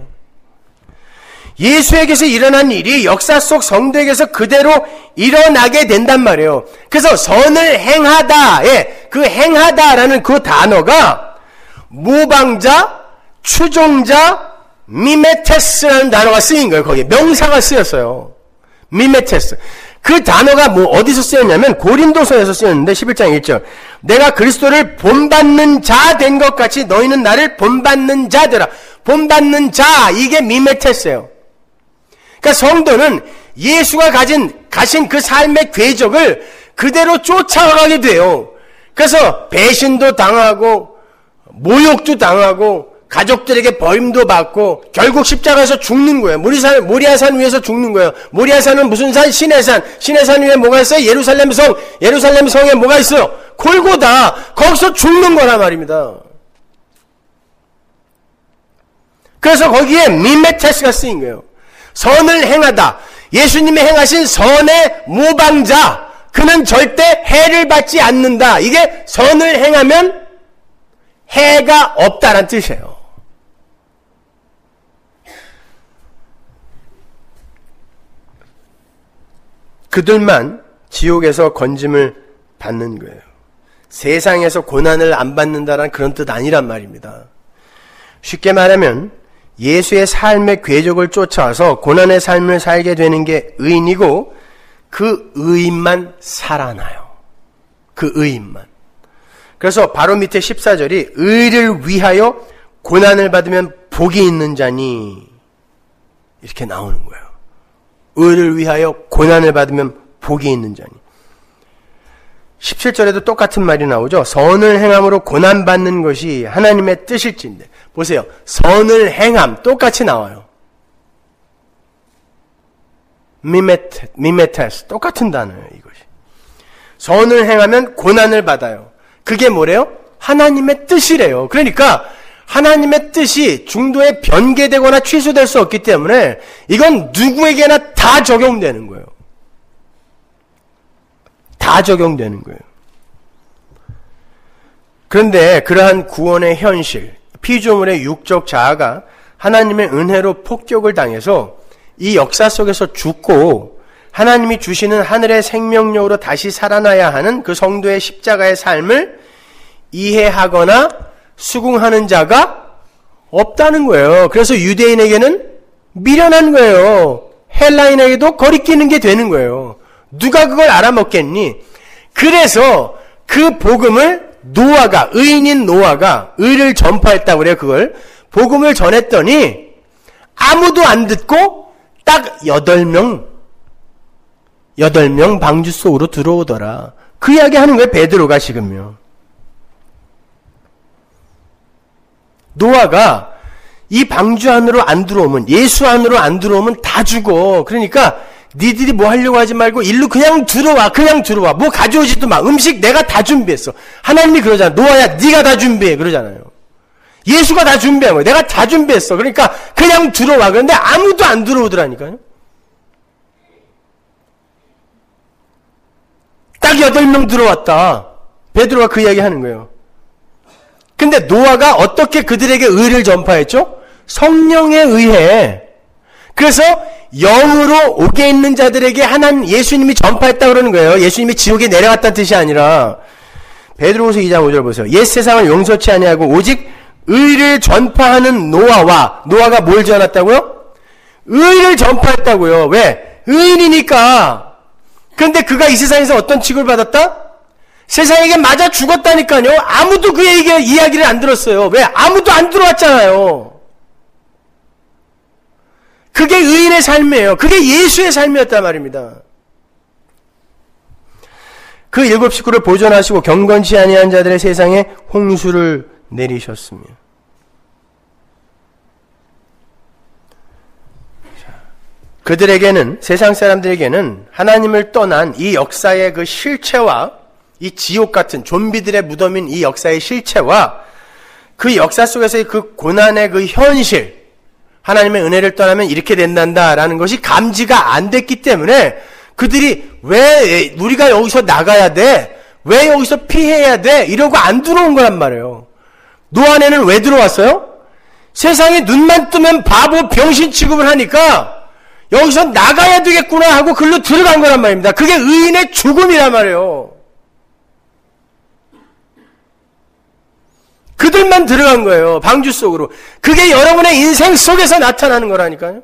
예수에게서 일어난 일이 역사 속 성도에게서 그대로 일어나게 된단 말이에요. 그래서 선을 행하다에 그 행하다라는 그 단어가 모방자, 추종자, 미메테스라는 단어가 쓰인 거예요. 거기에 명사가 쓰였어요. 미메테스. 그 단어가 뭐 어디서 쓰였냐면 고린도서에서 쓰였는데 십일 장 일 절. 내가 그리스도를 본받는 자 된 것 같이 너희는 나를 본받는 자들아. 본받는 자, 이게 미메테스예요. 그러니까 성도는 예수가 가진 가신 그 삶의 궤적을 그대로 쫓아가게 돼요. 그래서 배신도 당하고 모욕도 당하고 가족들에게 버림도 받고 결국 십자가에서 죽는 거예요. 모리산, 모리아산 위에서 죽는 거예요. 모리아산은 무슨 산? 신의 산. 신의 산 위에 뭐가 있어요? 예루살렘 성. 예루살렘 성에 뭐가 있어요? 골고다. 거기서 죽는 거란 말입니다. 그래서 거기에 미메테스가 쓰인 거예요. 선을 행하다. 예수님이 행하신 선의 모방자. 그는 절대 해를 받지 않는다. 이게 선을 행하면 해가 없다란 뜻이에요. 그들만 지옥에서 건짐을 받는 거예요. 세상에서 고난을 안 받는다는 그런 뜻 아니란 말입니다. 쉽게 말하면 예수의 삶의 궤적을 쫓아와서 고난의 삶을 살게 되는 게 의인이고 그 의인만 살아나요. 그 의인만. 그래서 바로 밑에 십사 절이 의를 위하여 고난을 받으면 복이 있는 자니 이렇게 나오는 거예요. 의를 위하여 고난을 받으면 복이 있는 자니. 십칠 절에도 똑같은 말이 나오죠. 선을 행함으로 고난받는 것이 하나님의 뜻일진데. 보세요. 선을 행함 똑같이 나와요. 미메테, 미메테스 똑같은 단어예요. 이것이. 선을 행하면 고난을 받아요. 그게 뭐래요? 하나님의 뜻이래요. 그러니까 하나님의 뜻이 중도에 변개되거나 취소될 수 없기 때문에 이건 누구에게나 다 적용되는 거예요. 다 적용되는 거예요. 그런데 그러한 구원의 현실, 피조물의 육적 자아가 하나님의 은혜로 폭격을 당해서 이 역사 속에서 죽고 하나님이 주시는 하늘의 생명력으로 다시 살아나야 하는 그 성도의 십자가의 삶을 이해하거나 수긍하는 자가 없다는 거예요. 그래서 유대인에게는 미련한 거예요. 헬라인에게도 거리끼는 게 되는 거예요. 누가 그걸 알아먹겠니? 그래서 그 복음을 노아가, 의인인 노아가 의를 전파했다고 그래요. 그걸 복음을 전했더니 아무도 안 듣고 딱 여덟 명 여덟 명 방주 속으로 들어오더라. 그 이야기 하는 거예요. 베드로가 지금요. 노아가 이 방주 안으로 안 들어오면, 예수 안으로 안 들어오면 다 죽어. 그러니까 니들이 뭐 하려고 하지 말고 일로 그냥 들어와. 그냥 들어와. 뭐 가져오지도 마. 음식 내가 다 준비했어. 하나님이 그러잖아. 노아야 네가 다 준비해. 그러잖아요. 예수가 다 준비한 거예요. 내가 다 준비했어. 그러니까 그냥 들어와. 그런데 아무도 안 들어오더라니까요. 딱 여덟 명 들어왔다. 베드로가 그 이야기 하는 거예요. 근데 노아가 어떻게 그들에게 의를 전파했죠? 성령에 의해. 그래서 영으로 옥에 있는 자들에게 하나님, 예수님이 전파했다 그러는 거예요. 예수님이 지옥에 내려갔다는 뜻이 아니라. 베드로후서 이 장 오 절 보세요. 옛 세상을 용서치 아니하고 오직 의를 전파하는 노아와, 노아가 뭘 지어놨다고요? 의를 전파했다고요. 왜? 의인이니까. 그런데 그가 이 세상에서 어떤 취급을 받았다? 세상에게 맞아 죽었다니까요. 아무도 그의 이야기를 안 들었어요. 왜? 아무도 안 들어왔잖아요. 그게 의인의 삶이에요. 그게 예수의 삶이었단 말입니다. 그 일곱 식구를 보존하시고 경건치 아니한 자들의 세상에 홍수를 내리셨으며. 그들에게는, 세상 사람들에게는 하나님을 떠난 이 역사의 그 실체와 이 지옥 같은 좀비들의 무덤인 이 역사의 실체와 그 역사 속에서의 그 고난의 그 현실, 하나님의 은혜를 떠나면 이렇게 된단다라는 것이 감지가 안 됐기 때문에 그들이 왜 우리가 여기서 나가야 돼? 왜 여기서 피해야 돼? 이러고 안 들어온 거란 말이에요. 노아네는 왜 들어왔어요? 세상에 눈만 뜨면 바보 병신 취급을 하니까 여기서 나가야 되겠구나 하고 글로 들어간 거란 말입니다. 그게 의인의 죽음이란 말이에요. 그들만 들어간 거예요. 방주 속으로. 그게 여러분의 인생 속에서 나타나는 거라니까요.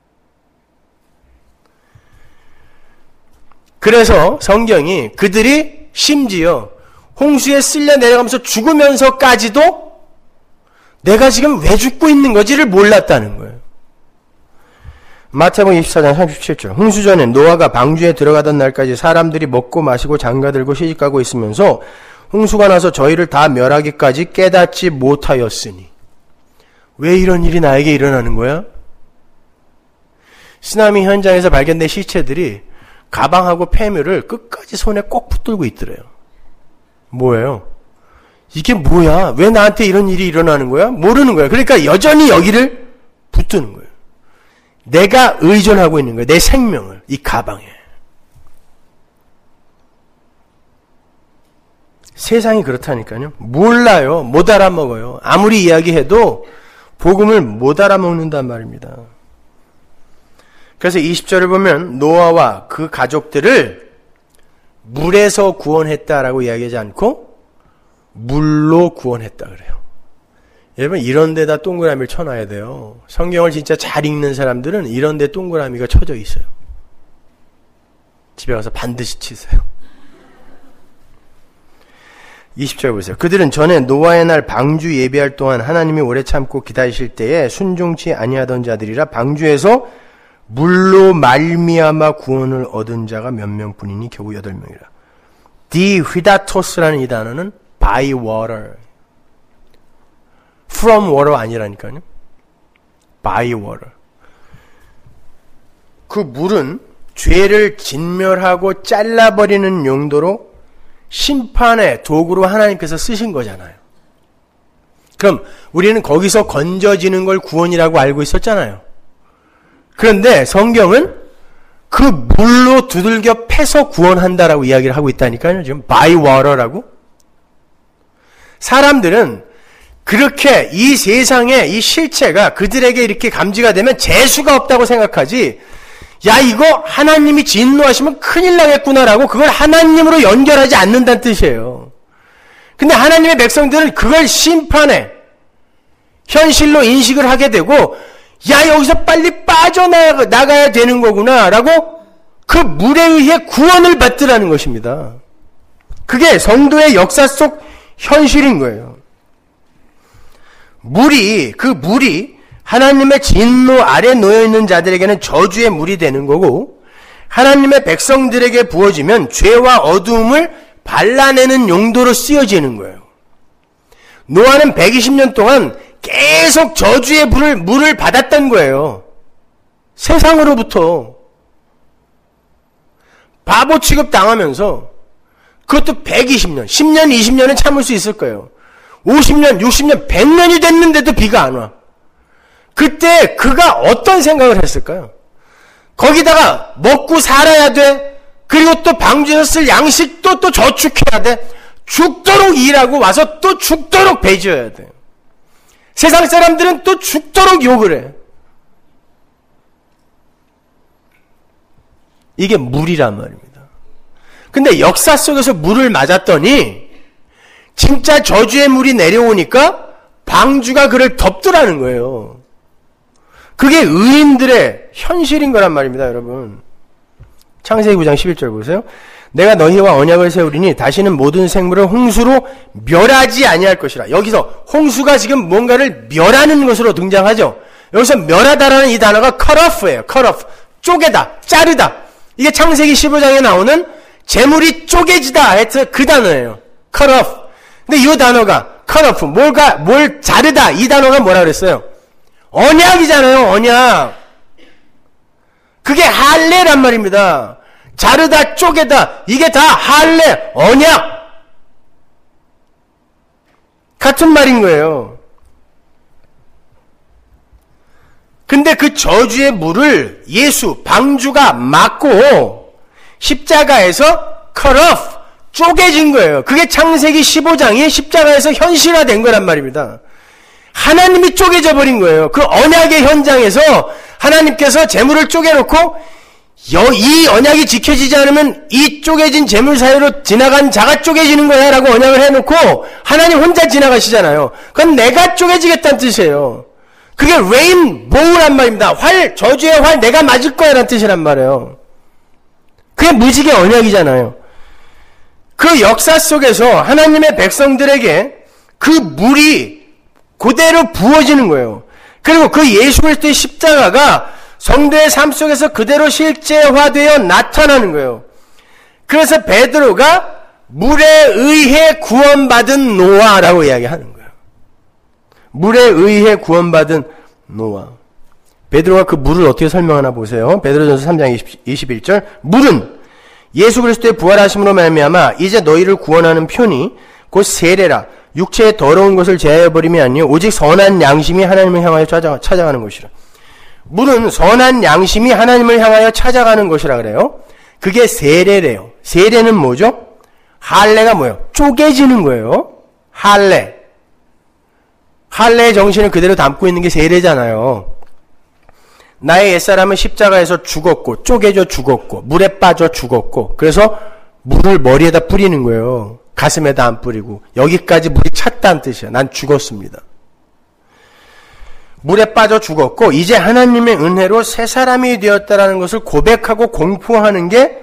그래서 성경이 그들이 심지어 홍수에 쓸려 내려가면서 죽으면서까지도 내가 지금 왜 죽고 있는 거지를 몰랐다는 거예요. 마태복음 이십사 장 삼십칠 절. 홍수 전에 노아가 방주에 들어가던 날까지 사람들이 먹고 마시고 장가들고 시집가고 있으면서 홍수가 나서 저희를 다 멸하기까지 깨닫지 못하였으니. 왜 이런 일이 나에게 일어나는 거야? 쓰나미 현장에서 발견된 시체들이 가방하고 폐묘를 끝까지 손에 꼭 붙들고 있더래요. 뭐예요? 이게 뭐야? 왜 나한테 이런 일이 일어나는 거야? 모르는 거야. 그러니까 여전히 여기를 붙드는 거예요. 내가 의존하고 있는 거예요. 내 생명을 이 가방에. 세상이 그렇다니까요. 몰라요. 못 알아먹어요. 아무리 이야기해도 복음을 못 알아먹는단 말입니다. 그래서 이십 절을 보면 노아와 그 가족들을 물에서 구원했다라고 이야기하지 않고 물로 구원했다 그래요. 여러분 이런 데다 동그라미를 쳐놔야 돼요. 성경을 진짜 잘 읽는 사람들은 이런 데 동그라미가 쳐져 있어요. 집에 가서 반드시 치세요. 이십 절 보세요. 그들은 전에 노아의 날 방주 예비할 동안 하나님이 오래 참고 기다리실 때에 순종치 아니하던 자들이라 방주에서 물로 말미암아 구원을 얻은 자가 몇 명뿐이니 겨우 여덟 명이라. 디휘다토스라는 이 단어는 by water, from water 아니라니까요. by water. 그 물은 죄를 진멸하고 잘라버리는 용도로 심판의 도구로 하나님께서 쓰신 거잖아요. 그럼 우리는 거기서 건져지는 걸 구원이라고 알고 있었잖아요. 그런데 성경은 그 물로 두들겨 패서 구원한다라고 이야기를 하고 있다니까요. 지금 by water라고. 사람들은 그렇게 이 세상의 이 실체가 그들에게 이렇게 감지가 되면 재수가 없다고 생각하지, 야 이거 하나님이 진노하시면 큰일 나겠구나라고 그걸 하나님으로 연결하지 않는다는 뜻이에요. 근데 하나님의 백성들은 그걸 심판의 현실로 인식을 하게 되고, 야 여기서 빨리 빠져나가야 되는 거구나 라고 그 물에 의해 구원을 받으라는 것입니다. 그게 성도의 역사 속 현실인 거예요. 물이, 그 물이 하나님의 진노 아래 놓여있는 자들에게는 저주의 물이 되는 거고, 하나님의 백성들에게 부어지면 죄와 어두움을 발라내는 용도로 쓰여지는 거예요. 노아는 백이십 년 동안 계속 저주의 물을, 물을 받았던 거예요. 세상으로부터. 바보 취급 당하면서, 그것도 백이십 년, 십 년, 이십 년은 참을 수 있을 거예요. 오십 년, 육십 년, 백 년이 됐는데도 비가 안 와. 그때 그가 어떤 생각을 했을까요? 거기다가 먹고 살아야 돼. 그리고 또 방주에서 쓸 양식도 또 저축해야 돼. 죽도록 일하고 와서 또 죽도록 배지어야 돼. 세상 사람들은 또 죽도록 욕을 해. 이게 물이란 말입니다. 근데 역사 속에서 물을 맞았더니 진짜 저주의 물이 내려오니까 방주가 그를 덮더라는 거예요. 그게 의인들의 현실인 거란 말입니다, 여러분. 창세기 구 장 십일 절 보세요. 내가 너희와 언약을 세우리니 다시는 모든 생물을 홍수로 멸하지 아니할 것이라. 여기서 홍수가 지금 뭔가를 멸하는 것으로 등장하죠. 여기서 멸하다라는 이 단어가 cut off예요. cut off. 쪼개다, 자르다. 이게 창세기 십오 장에 나오는 재물이 쪼개지다 해서 그 단어예요. cut off. 근데 이 단어가 cut off, 뭘가, 뭘 자르다, 이 단어가 뭐라 그랬어요? 언약이잖아요, 언약. 그게 할례란 말입니다. 자르다, 쪼개다, 이게 다 할례, 언약. 같은 말인 거예요. 근데 그 저주의 물을 예수, 방주가 막고 십자가에서 cut off, 쪼개진 거예요. 그게 창세기 십오 장이 십자가에서 현실화된 거란 말입니다. 하나님이 쪼개져 버린 거예요. 그 언약의 현장에서 하나님께서 재물을 쪼개놓고 이 언약이 지켜지지 않으면 이 쪼개진 재물 사이로 지나간 자가 쪼개지는 거야 라고 언약을 해놓고 하나님 혼자 지나가시잖아요. 그건 내가 쪼개지겠다는 뜻이에요. 그게 레인보우란 말입니다. 활, 저주의 활 내가 맞을 거야 라는 뜻이란 말이에요. 그게 무지개 언약이잖아요. 그 역사 속에서 하나님의 백성들에게 그 물이 그대로 부어지는 거예요. 그리고 그 예수 그리스도의 십자가가 성도의 삶 속에서 그대로 실제화되어 나타나는 거예요. 그래서 베드로가 물에 의해 구원받은 노아라고 이야기하는 거예요. 물에 의해 구원받은 노아. 베드로가 그 물을 어떻게 설명하나 보세요. 베드로전서 삼 장 이십일 절. 물은 예수 그리스도의 부활하심으로 말미암아 이제 너희를 구원하는 표니 곧 세례라. 육체의 더러운 것을 제하여버림이 아니요 오직 선한 양심이 하나님을 향하여 찾아가, 찾아가는 것이라. 물은 선한 양심이 하나님을 향하여 찾아가는 것이라 그래요. 그게 세례래요. 세례는 뭐죠? 할례가 뭐예요? 쪼개지는 거예요. 할례. 할례의 정신을 그대로 담고 있는 게 세례잖아요. 나의 옛사람은 십자가에서 죽었고 쪼개져 죽었고 물에 빠져 죽었고 그래서 물을 머리에다 뿌리는 거예요. 가슴에다 안 뿌리고 여기까지 물이 찼다는 뜻이야. 난 죽었습니다. 물에 빠져 죽었고 이제 하나님의 은혜로 새 사람이 되었다라는 것을 고백하고 공포하는 게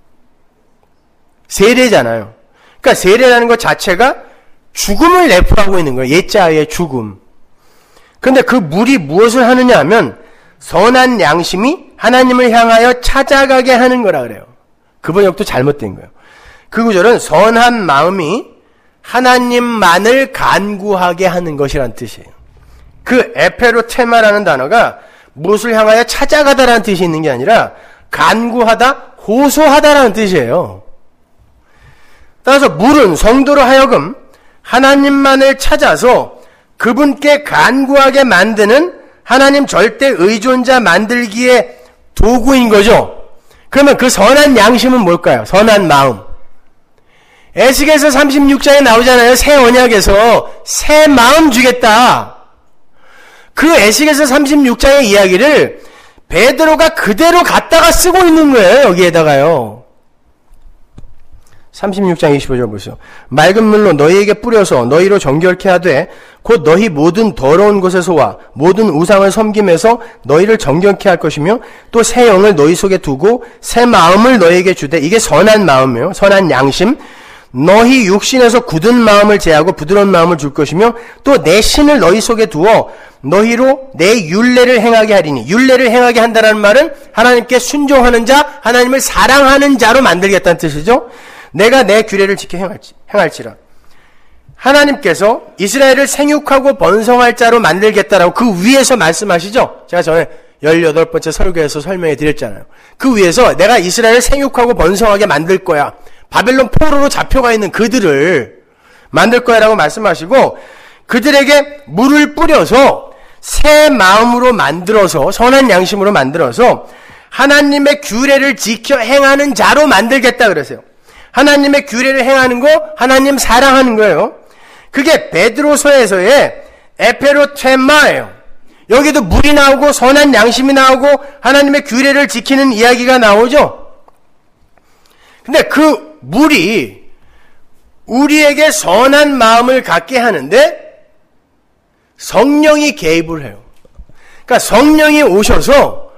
세례잖아요. 그러니까 세례라는 것 자체가 죽음을 내포하고 있는 거예요. 옛자의 죽음. 그런데 그 물이 무엇을 하느냐 하면 선한 양심이 하나님을 향하여 찾아가게 하는 거라 그래요. 그 번역도 잘못된 거예요. 그 구절은 선한 마음이 하나님만을 간구하게 하는 것이란 뜻이에요. 그 에페로테마라는 단어가 무엇을 향하여 찾아가다라는 뜻이 있는 게 아니라 간구하다, 호소하다라는 뜻이에요. 따라서 물은 성도로 하여금 하나님만을 찾아서 그분께 간구하게 만드는 하나님 절대 의존자 만들기의 도구인 거죠. 그러면 그 선한 양심은 뭘까요? 선한 마음. 에스겔서 삼십육 장에 나오잖아요. 새 언약에서 새 마음 주겠다. 그 에스겔서 삼십육 장의 이야기를 베드로가 그대로 갖다가 쓰고 있는 거예요. 여기에다가요. 삼십육 장 이십오 절 보세요. 맑은 물로 너희에게 뿌려서 너희로 정결케 하되 곧 너희 모든 더러운 곳에서와 모든 우상을 섬김에서 너희를 정결케 할 것이며 또 새 영을 너희 속에 두고 새 마음을 너희에게 주되 이게 선한 마음이에요. 선한 양심. 너희 육신에서 굳은 마음을 제하고 부드러운 마음을 줄 것이며 또 내 신을 너희 속에 두어 너희로 내 율례를 행하게 하리니 율례를 행하게 한다는 말은 하나님께 순종하는 자, 하나님을 사랑하는 자로 만들겠다는 뜻이죠. 내가 내 규례를 지켜 행할지, 행할지라. 하나님께서 이스라엘을 생육하고 번성할 자로 만들겠다라고 그 위에서 말씀하시죠. 제가 전에 열여덟 번째 설교에서 설명해 드렸잖아요. 그 위에서 내가 이스라엘을 생육하고 번성하게 만들 거야. 바벨론 포로로 잡혀가 있는 그들을 만들 거야라고 말씀하시고 그들에게 물을 뿌려서 새 마음으로 만들어서 선한 양심으로 만들어서 하나님의 규례를 지켜 행하는 자로 만들겠다 그러세요. 하나님의 규례를 행하는 거 하나님 사랑하는 거예요. 그게 베드로서에서의 에페로테마예요. 여기도 물이 나오고 선한 양심이 나오고 하나님의 규례를 지키는 이야기가 나오죠. 근데 그 물이 우리에게 선한 마음을 갖게 하는데 성령이 개입을 해요. 그러니까 성령이 오셔서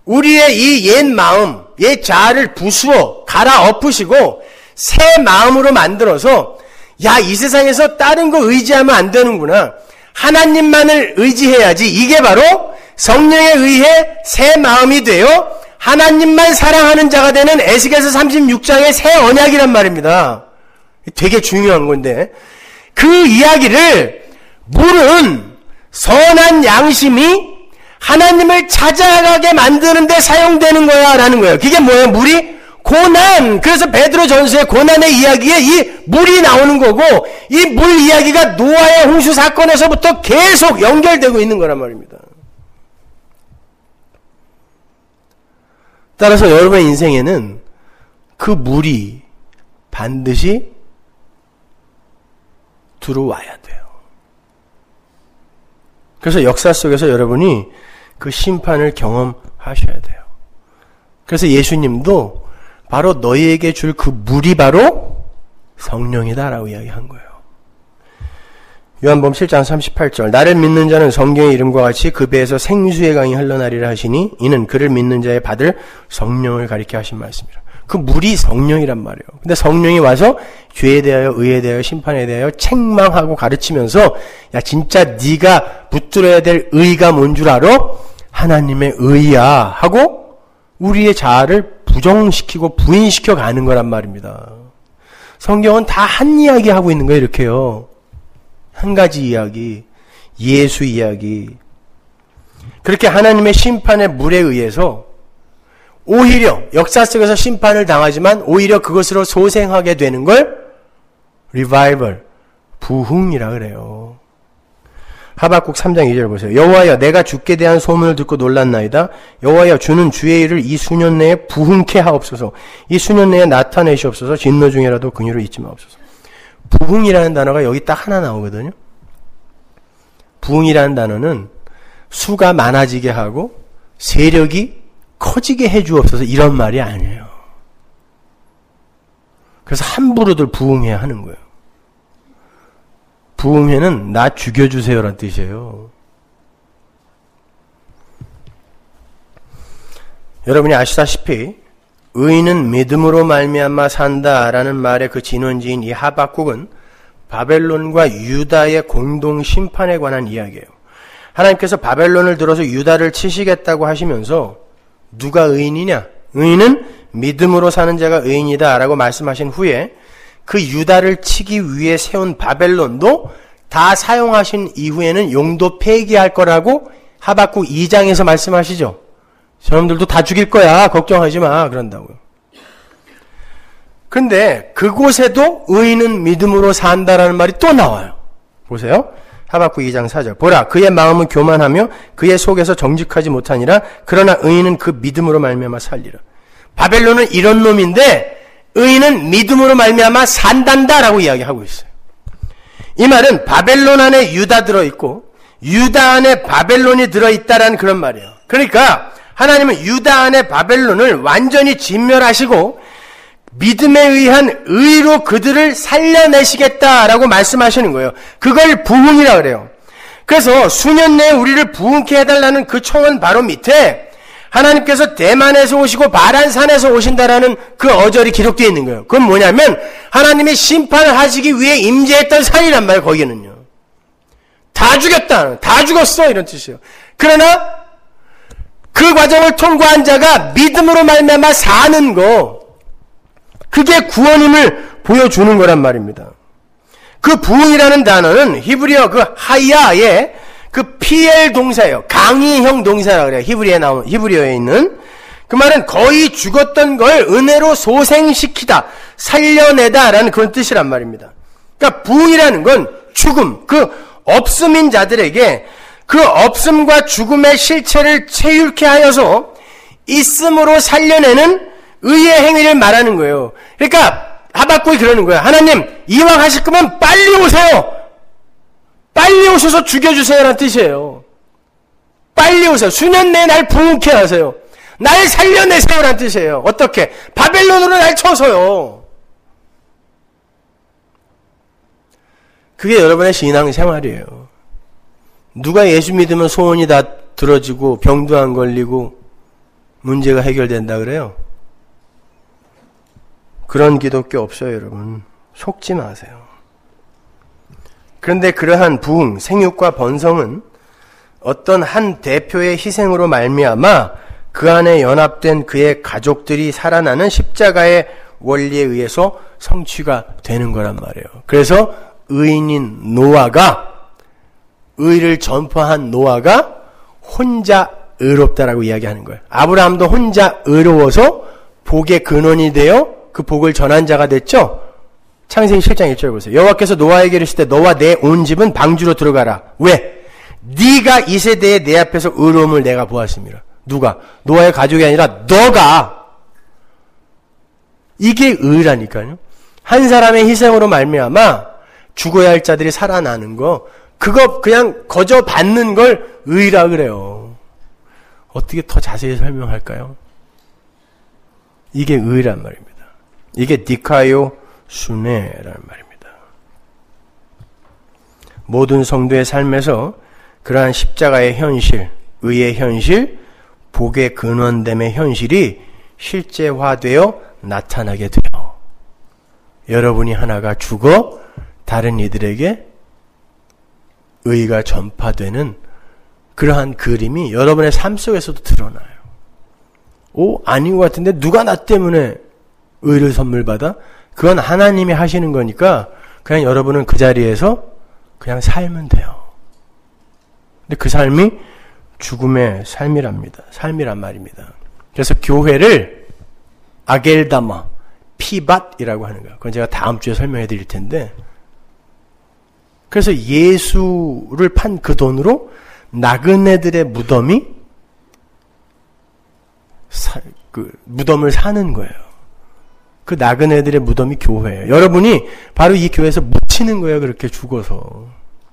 우리의 이 옛 마음, 옛 자아를 부수어 갈아 엎으시고 새 마음으로 만들어서 야, 이 세상에서 다른 거 의지하면 안 되는구나. 하나님만을 의지해야지. 이게 바로 성령에 의해 새 마음이 되어 하나님만 사랑하는 자가 되는 에스겔서 삼십육 장의 새 언약이란 말입니다. 되게 중요한 건데 그 이야기를 물은 선한 양심이 하나님을 찾아가게 만드는 데 사용되는 거야 라는 거예요. 그게 뭐예요? 물이? 고난. 그래서 베드로 전서의 고난의 이야기에 이 물이 나오는 거고 이 물 이야기가 노아의 홍수 사건에서부터 계속 연결되고 있는 거란 말입니다. 따라서 여러분의 인생에는 그 물이 반드시 들어와야 돼요. 그래서 역사 속에서 여러분이 그 심판을 경험하셔야 돼요. 그래서 예수님도 바로 너희에게 줄 그 물이 바로 성령이다라고 이야기한 거예요. 요한복음 칠 장 삼십팔 절 나를 믿는 자는 성경의 이름과 같이 그 배에서 생수의 강이 흘러나리라 하시니 이는 그를 믿는 자의 받을 성령을 가리켜 하신 말씀이라. 그 물이 성령이란 말이에요. 근데 성령이 와서 죄에 대하여 의에 대하여 심판에 대하여 책망하고 가르치면서 야 진짜 네가 붙들어야 될 의가 뭔 줄 알아? 하나님의 의야 하고 우리의 자아를 부정시키고 부인시켜 가는 거란 말입니다. 성경은 다 한 이야기 하고 있는 거예요. 이렇게요. 한 가지 이야기, 예수 이야기. 그렇게 하나님의 심판의 물에 의해서 오히려 역사 속에서 심판을 당하지만 오히려 그것으로 소생하게 되는 걸 리바이벌, 부흥이라 그래요. 하박국 삼 장 이 절 보세요. 여호와여 내가 주께 대한 소문을 듣고 놀랐나이다. 여호와여 주는 주의 일을 이 수년 내에 부흥케 하옵소서. 이 수년 내에 나타내시옵소서. 진노 중에라도 긍휼을 잊지 마옵소서. 부흥이라는 단어가 여기 딱 하나 나오거든요. 부흥이라는 단어는 수가 많아지게 하고 세력이 커지게 해주옵소서 이런 말이 아니에요. 그래서 함부로들 부흥해야 하는 거예요. 부흥회는 나 죽여주세요라는 뜻이에요. 여러분이 아시다시피 의인은 믿음으로 말미암아 산다라는 말의 그 진원지인 이 하박국은 바벨론과 유다의 공동 심판에 관한 이야기예요. 하나님께서 바벨론을 들어서 유다를 치시겠다고 하시면서 누가 의인이냐? 의인은 믿음으로 사는 자가 의인이다 라고 말씀하신 후에 그 유다를 치기 위해 세운 바벨론도 다 사용하신 이후에는 용도 폐기할 거라고 하박국 이 장에서 말씀하시죠. 저놈들도 다 죽일 거야. 걱정하지 마. 그런다고요. 그런데 그곳에도 의인은 믿음으로 산다라는 말이 또 나와요. 보세요. 하박국 이 장 사 절. 보라 그의 마음은 교만하며 그의 속에서 정직하지 못하니라. 그러나 의인은 그 믿음으로 말미암아 살리라. 바벨론은 이런 놈인데 의인은 믿음으로 말미암아 산단다라고 이야기하고 있어요. 이 말은 바벨론 안에 유다 들어있고 유다 안에 바벨론이 들어있다라는 그런 말이에요. 그러니까 하나님은 유다 안에 바벨론을 완전히 진멸하시고 믿음에 의한 의로 그들을 살려내시겠다라고 말씀하시는 거예요. 그걸 부흥이라 그래요. 그래서 수년 내에 우리를 부흥케 해달라는 그 청원 바로 밑에 하나님께서 대만에서 오시고 바란산에서 오신다라는 그 어절이 기록되어 있는 거예요. 그건 뭐냐면 하나님이 심판을 하시기 위해 임재했던 산이란 말이에요. 거기는요. 다 죽였다. 다 죽었어. 이런 뜻이에요. 그러나 그 과정을 통과한 자가 믿음으로 말미암아 사는 거, 그게 구원임을 보여주는 거란 말입니다. 그 부흥이라는 단어는 히브리어 그 하야의 그 피엘 동사예요. 강의형 동사라 그래요. 히브리어에 나온, 히브리어에 있는. 그 말은 거의 죽었던 걸 은혜로 소생시키다, 살려내다라는 그런 뜻이란 말입니다. 그러니까 부흥이라는 건 죽음, 그 없음인 자들에게 그 없음과 죽음의 실체를 체휼케 하여서 있음으로 살려내는 의의 행위를 말하는 거예요. 그러니까 하박국이 그러는 거예요. 하나님, 이왕 하실 거면 빨리 오세요. 빨리 오셔서 죽여주세요라는 뜻이에요. 빨리 오세요. 수년 내에 날 부흥케 하세요. 날 살려내세요라는 뜻이에요. 어떻게? 바벨론으로 날 쳐서요. 그게 여러분의 신앙생활이에요. 누가 예수 믿으면 소원이 다 들어지고 병도 안 걸리고 문제가 해결된다 그래요? 그런 기독교 없어요, 여러분. 속지 마세요. 그런데 그러한 부흥, 생육과 번성은 어떤 한 대표의 희생으로 말미암아 그 안에 연합된 그의 가족들이 살아나는 십자가의 원리에 의해서 성취가 되는 거란 말이에요. 그래서 의인인 노아가, 의를 전파한 노아가 혼자 의롭다라고 이야기하는 거예요. 아브라함도 혼자 의로워서 복의 근원이 되어 그 복을 전한 자가 됐죠. 창세기 칠 장 일 절 보세요. 여호와께서 노아에게 이르시되 너와 내 온 집은 방주로 들어가라. 왜? 네가 이 세대에 내 앞에서 의로움을 내가 보았습니다. 누가? 노아의 가족이 아니라 너가. 이게 의라니까요. 한 사람의 희생으로 말미암아 죽어야 할 자들이 살아나는 거, 그거 그냥 거저 받는 걸 의라 그래요. 어떻게 더 자세히 설명할까요? 이게 의란 말입니다. 이게 디카요 순회라는 말입니다. 모든 성도의 삶에서 그러한 십자가의 현실, 의의 현실, 복의 근원됨의 현실이 실제화되어 나타나게 돼요. 여러분이 하나가 죽어 다른 이들에게 의가 전파되는 그러한 그림이 여러분의 삶 속에서도 드러나요. 오, 아닌 것 같은데 누가 나 때문에 의를 선물 받아? 그건 하나님이 하시는 거니까 그냥 여러분은 그 자리에서 그냥 살면 돼요. 근데 그 삶이 죽음의 삶이랍니다. 삶이란 말입니다. 그래서 교회를 아겔다마, 피밧이라고 하는 거예요. 그건 제가 다음 주에 설명해 드릴 텐데, 그래서 예수를 판 그 돈으로 나그네들의 무덤이 사, 그 무덤을 사는 거예요. 그 나그네들의 무덤이 교회예요. 여러분이 바로 이 교회에서 묻히는 거예요. 그렇게 죽어서.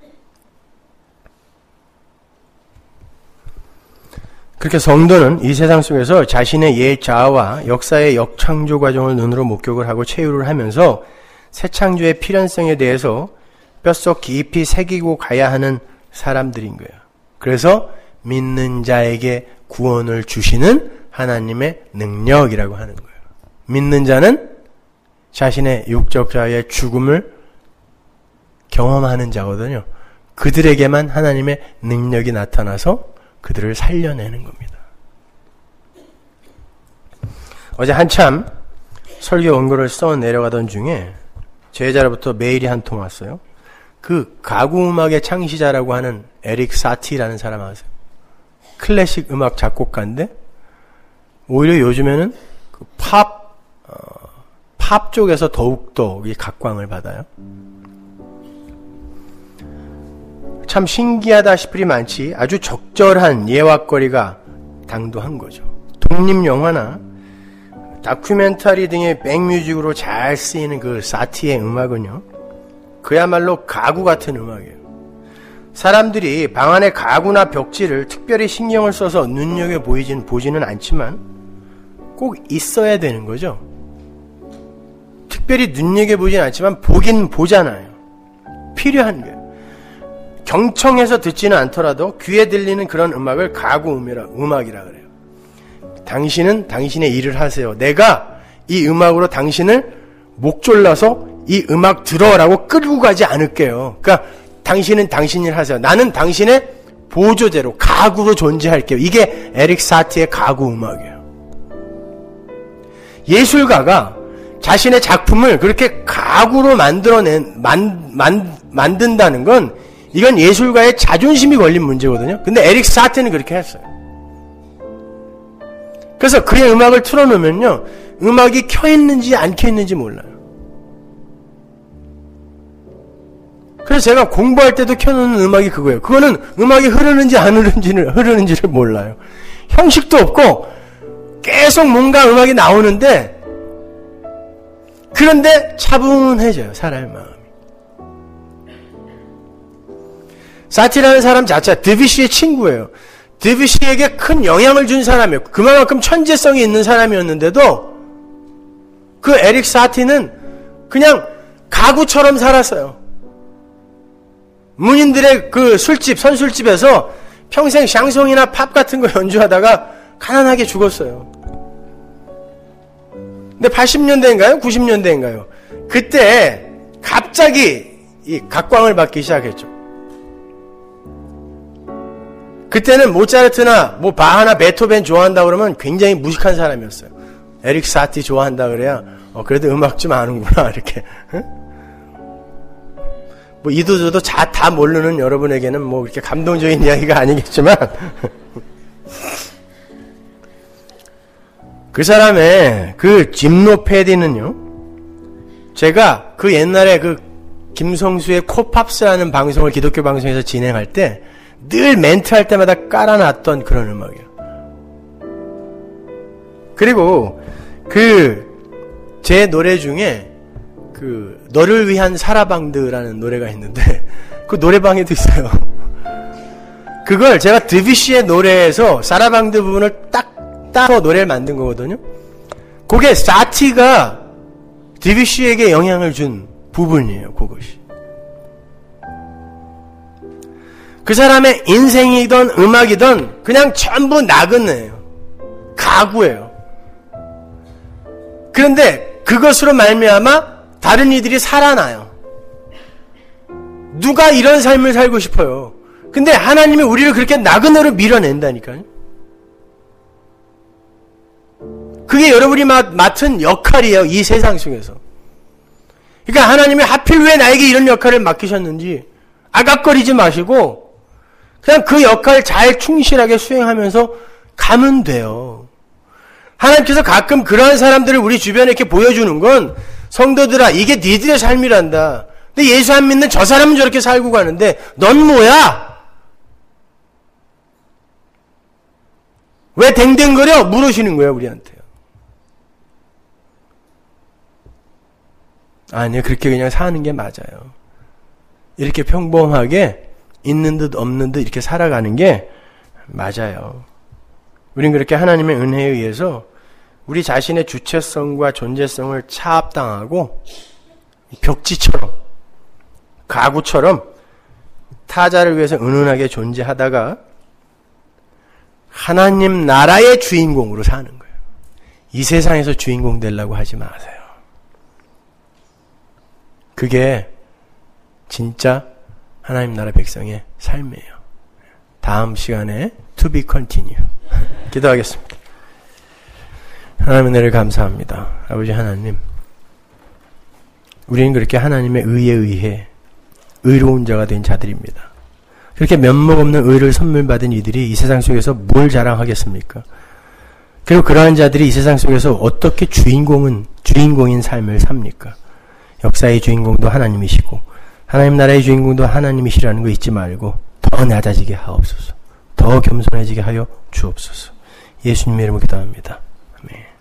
그렇게 성도는 이 세상 속에서 자신의 옛 자아와 역사의 역창조 과정을 눈으로 목격을 하고 체유를 하면서 새 창조의 필연성에 대해서 뼛속 깊이 새기고 가야 하는 사람들인 거예요. 그래서 믿는 자에게 구원을 주시는 하나님의 능력이라고 하는 거예요. 믿는 자는 자신의 육적 자의 죽음을 경험하는 자거든요. 그들에게만 하나님의 능력이 나타나서 그들을 살려내는 겁니다. 어제 한참 설교 원고를 써 내려가던 중에 제자로부터 메일이 한 통 왔어요. 그 가구음악의 창시자라고 하는 에릭 사티라는 사람 아세요? 클래식 음악 작곡가인데 오히려 요즘에는 그 팝, 어, 팝 쪽에서 더욱더 이 각광을 받아요. 참 신기하다 싶을 일이 많지 아주 적절한 예화거리가 당도한 거죠. 독립영화나 다큐멘터리 등의 백뮤직으로 잘 쓰이는 그 사티의 음악은요, 그야말로 가구 같은 음악이에요. 사람들이 방 안의 가구나 벽지를 특별히 신경을 써서 눈여겨 보이진, 보지는 않지만 꼭 있어야 되는 거죠. 특별히 눈여겨보진 않지만 보긴 보잖아요. 필요한 거예요. 경청해서 듣지는 않더라도 귀에 들리는 그런 음악을 가구음이라, 음악이라 그래요. 당신은 당신의 일을 하세요. 내가 이 음악으로 당신을 목 졸라서 이 음악 들어라고 끌고 가지 않을게요. 그러니까 당신은 당신 일 하세요. 나는 당신의 보조제로, 가구로 존재할게요. 이게 에릭 사티의 가구 음악이에요. 예술가가 자신의 작품을 그렇게 가구로 만들어낸, 만, 만, 만든다는 건 이건 예술가의 자존심이 걸린 문제거든요. 근데 에릭 사티는 그렇게 했어요. 그래서 그의 음악을 틀어놓으면요, 음악이 켜있는지 안 켜있는지 몰라요. 그래서 제가 공부할 때도 켜놓는 음악이 그거예요. 그거는 음악이 흐르는지 안 흐르는지를, 흐르는지를 몰라요. 형식도 없고 계속 뭔가 음악이 나오는데, 그런데 차분해져요, 사람의 마음이. 사티라는 사람 자체가 드뷔시의 친구예요. 드뷔시에게 큰 영향을 준 사람이에요. 그만큼 천재성이 있는 사람이었는데도 그 에릭 사티는 그냥 가구처럼 살았어요. 문인들의 그 술집, 선술집에서 평생 샹송이나 팝 같은 거 연주하다가 가난하게 죽었어요. 근데 팔십 년대인가요? 구십 년대인가요? 그때 갑자기 이 각광을 받기 시작했죠. 그때는 모차르트나 뭐 바하나 베토벤 좋아한다 그러면 굉장히 무식한 사람이었어요. 에릭 사티 좋아한다 그래야 어 그래도 음악 좀 아는구나 이렇게. 응? 뭐 이도저도 다, 다 모르는 여러분에게는 뭐 그렇게 감동적인 이야기가 아니겠지만 그 사람의 그 짐노 패디는요, 제가 그 옛날에 그 김성수의 코팝스라는 방송을 기독교 방송에서 진행할 때 늘 멘트할 때마다 깔아놨던 그런 음악이에요. 그리고 그 제 노래 중에 그 너를 위한 사라방드라는 노래가 있는데 그 노래방에도 있어요. 그걸 제가 드뷔시의 노래에서 사라방드 부분을 딱 따서 노래를 만든 거거든요. 그게 사티가 드뷔시에게 영향을 준 부분이에요. 그것이. 그 사람의 인생이든 음악이든 그냥 전부 나그네예요. 가구예요. 그런데 그것으로 말미암아 다른 이들이 살아나요. 누가 이런 삶을 살고 싶어요. 근데 하나님이 우리를 그렇게 나그네로 밀어낸다니까요. 그게 여러분이 맡은 역할이에요. 이 세상 속에서. 그러니까 하나님이 하필 왜 나에게 이런 역할을 맡기셨는지 아각거리지 마시고 그냥 그 역할 잘 충실하게 수행하면서 가면 돼요. 하나님께서 가끔 그러한 사람들을 우리 주변에 이렇게 보여주는 건 성도들아 이게 니들의 삶이란다. 근데 예수 안 믿는 저 사람은 저렇게 살고 가는데 넌 뭐야? 왜 댕댕거려? 물으시는 거예요 우리한테요. 아니요, 그렇게 그냥 사는 게 맞아요. 이렇게 평범하게 있는 듯 없는 듯 이렇게 살아가는 게 맞아요. 우린 그렇게 하나님의 은혜에 의해서 우리 자신의 주체성과 존재성을 차압당하고 벽지처럼 가구처럼 타자를 위해서 은은하게 존재하다가 하나님 나라의 주인공으로 사는 거예요. 이 세상에서 주인공 되려고 하지 마세요. 그게 진짜 하나님 나라 백성의 삶이에요. 다음 시간에 to be continue. 기도하겠습니다. 하나님의 은혜를 감사합니다. 아버지 하나님, 우리는 그렇게 하나님의 의에 의해 의로운 자가 된 자들입니다. 그렇게 면목 없는 의를 선물 받은 이들이 이 세상 속에서 뭘 자랑하겠습니까? 그리고 그러한 자들이 이 세상 속에서 어떻게 주인공은 주인공인 삶을 삽니까? 역사의 주인공도 하나님이시고 하나님 나라의 주인공도 하나님이시라는 거 잊지 말고 더 낮아지게 하옵소서. 더 겸손해지게 하여 주옵소서. 예수님의 이름으로 기도합니다. 아멘.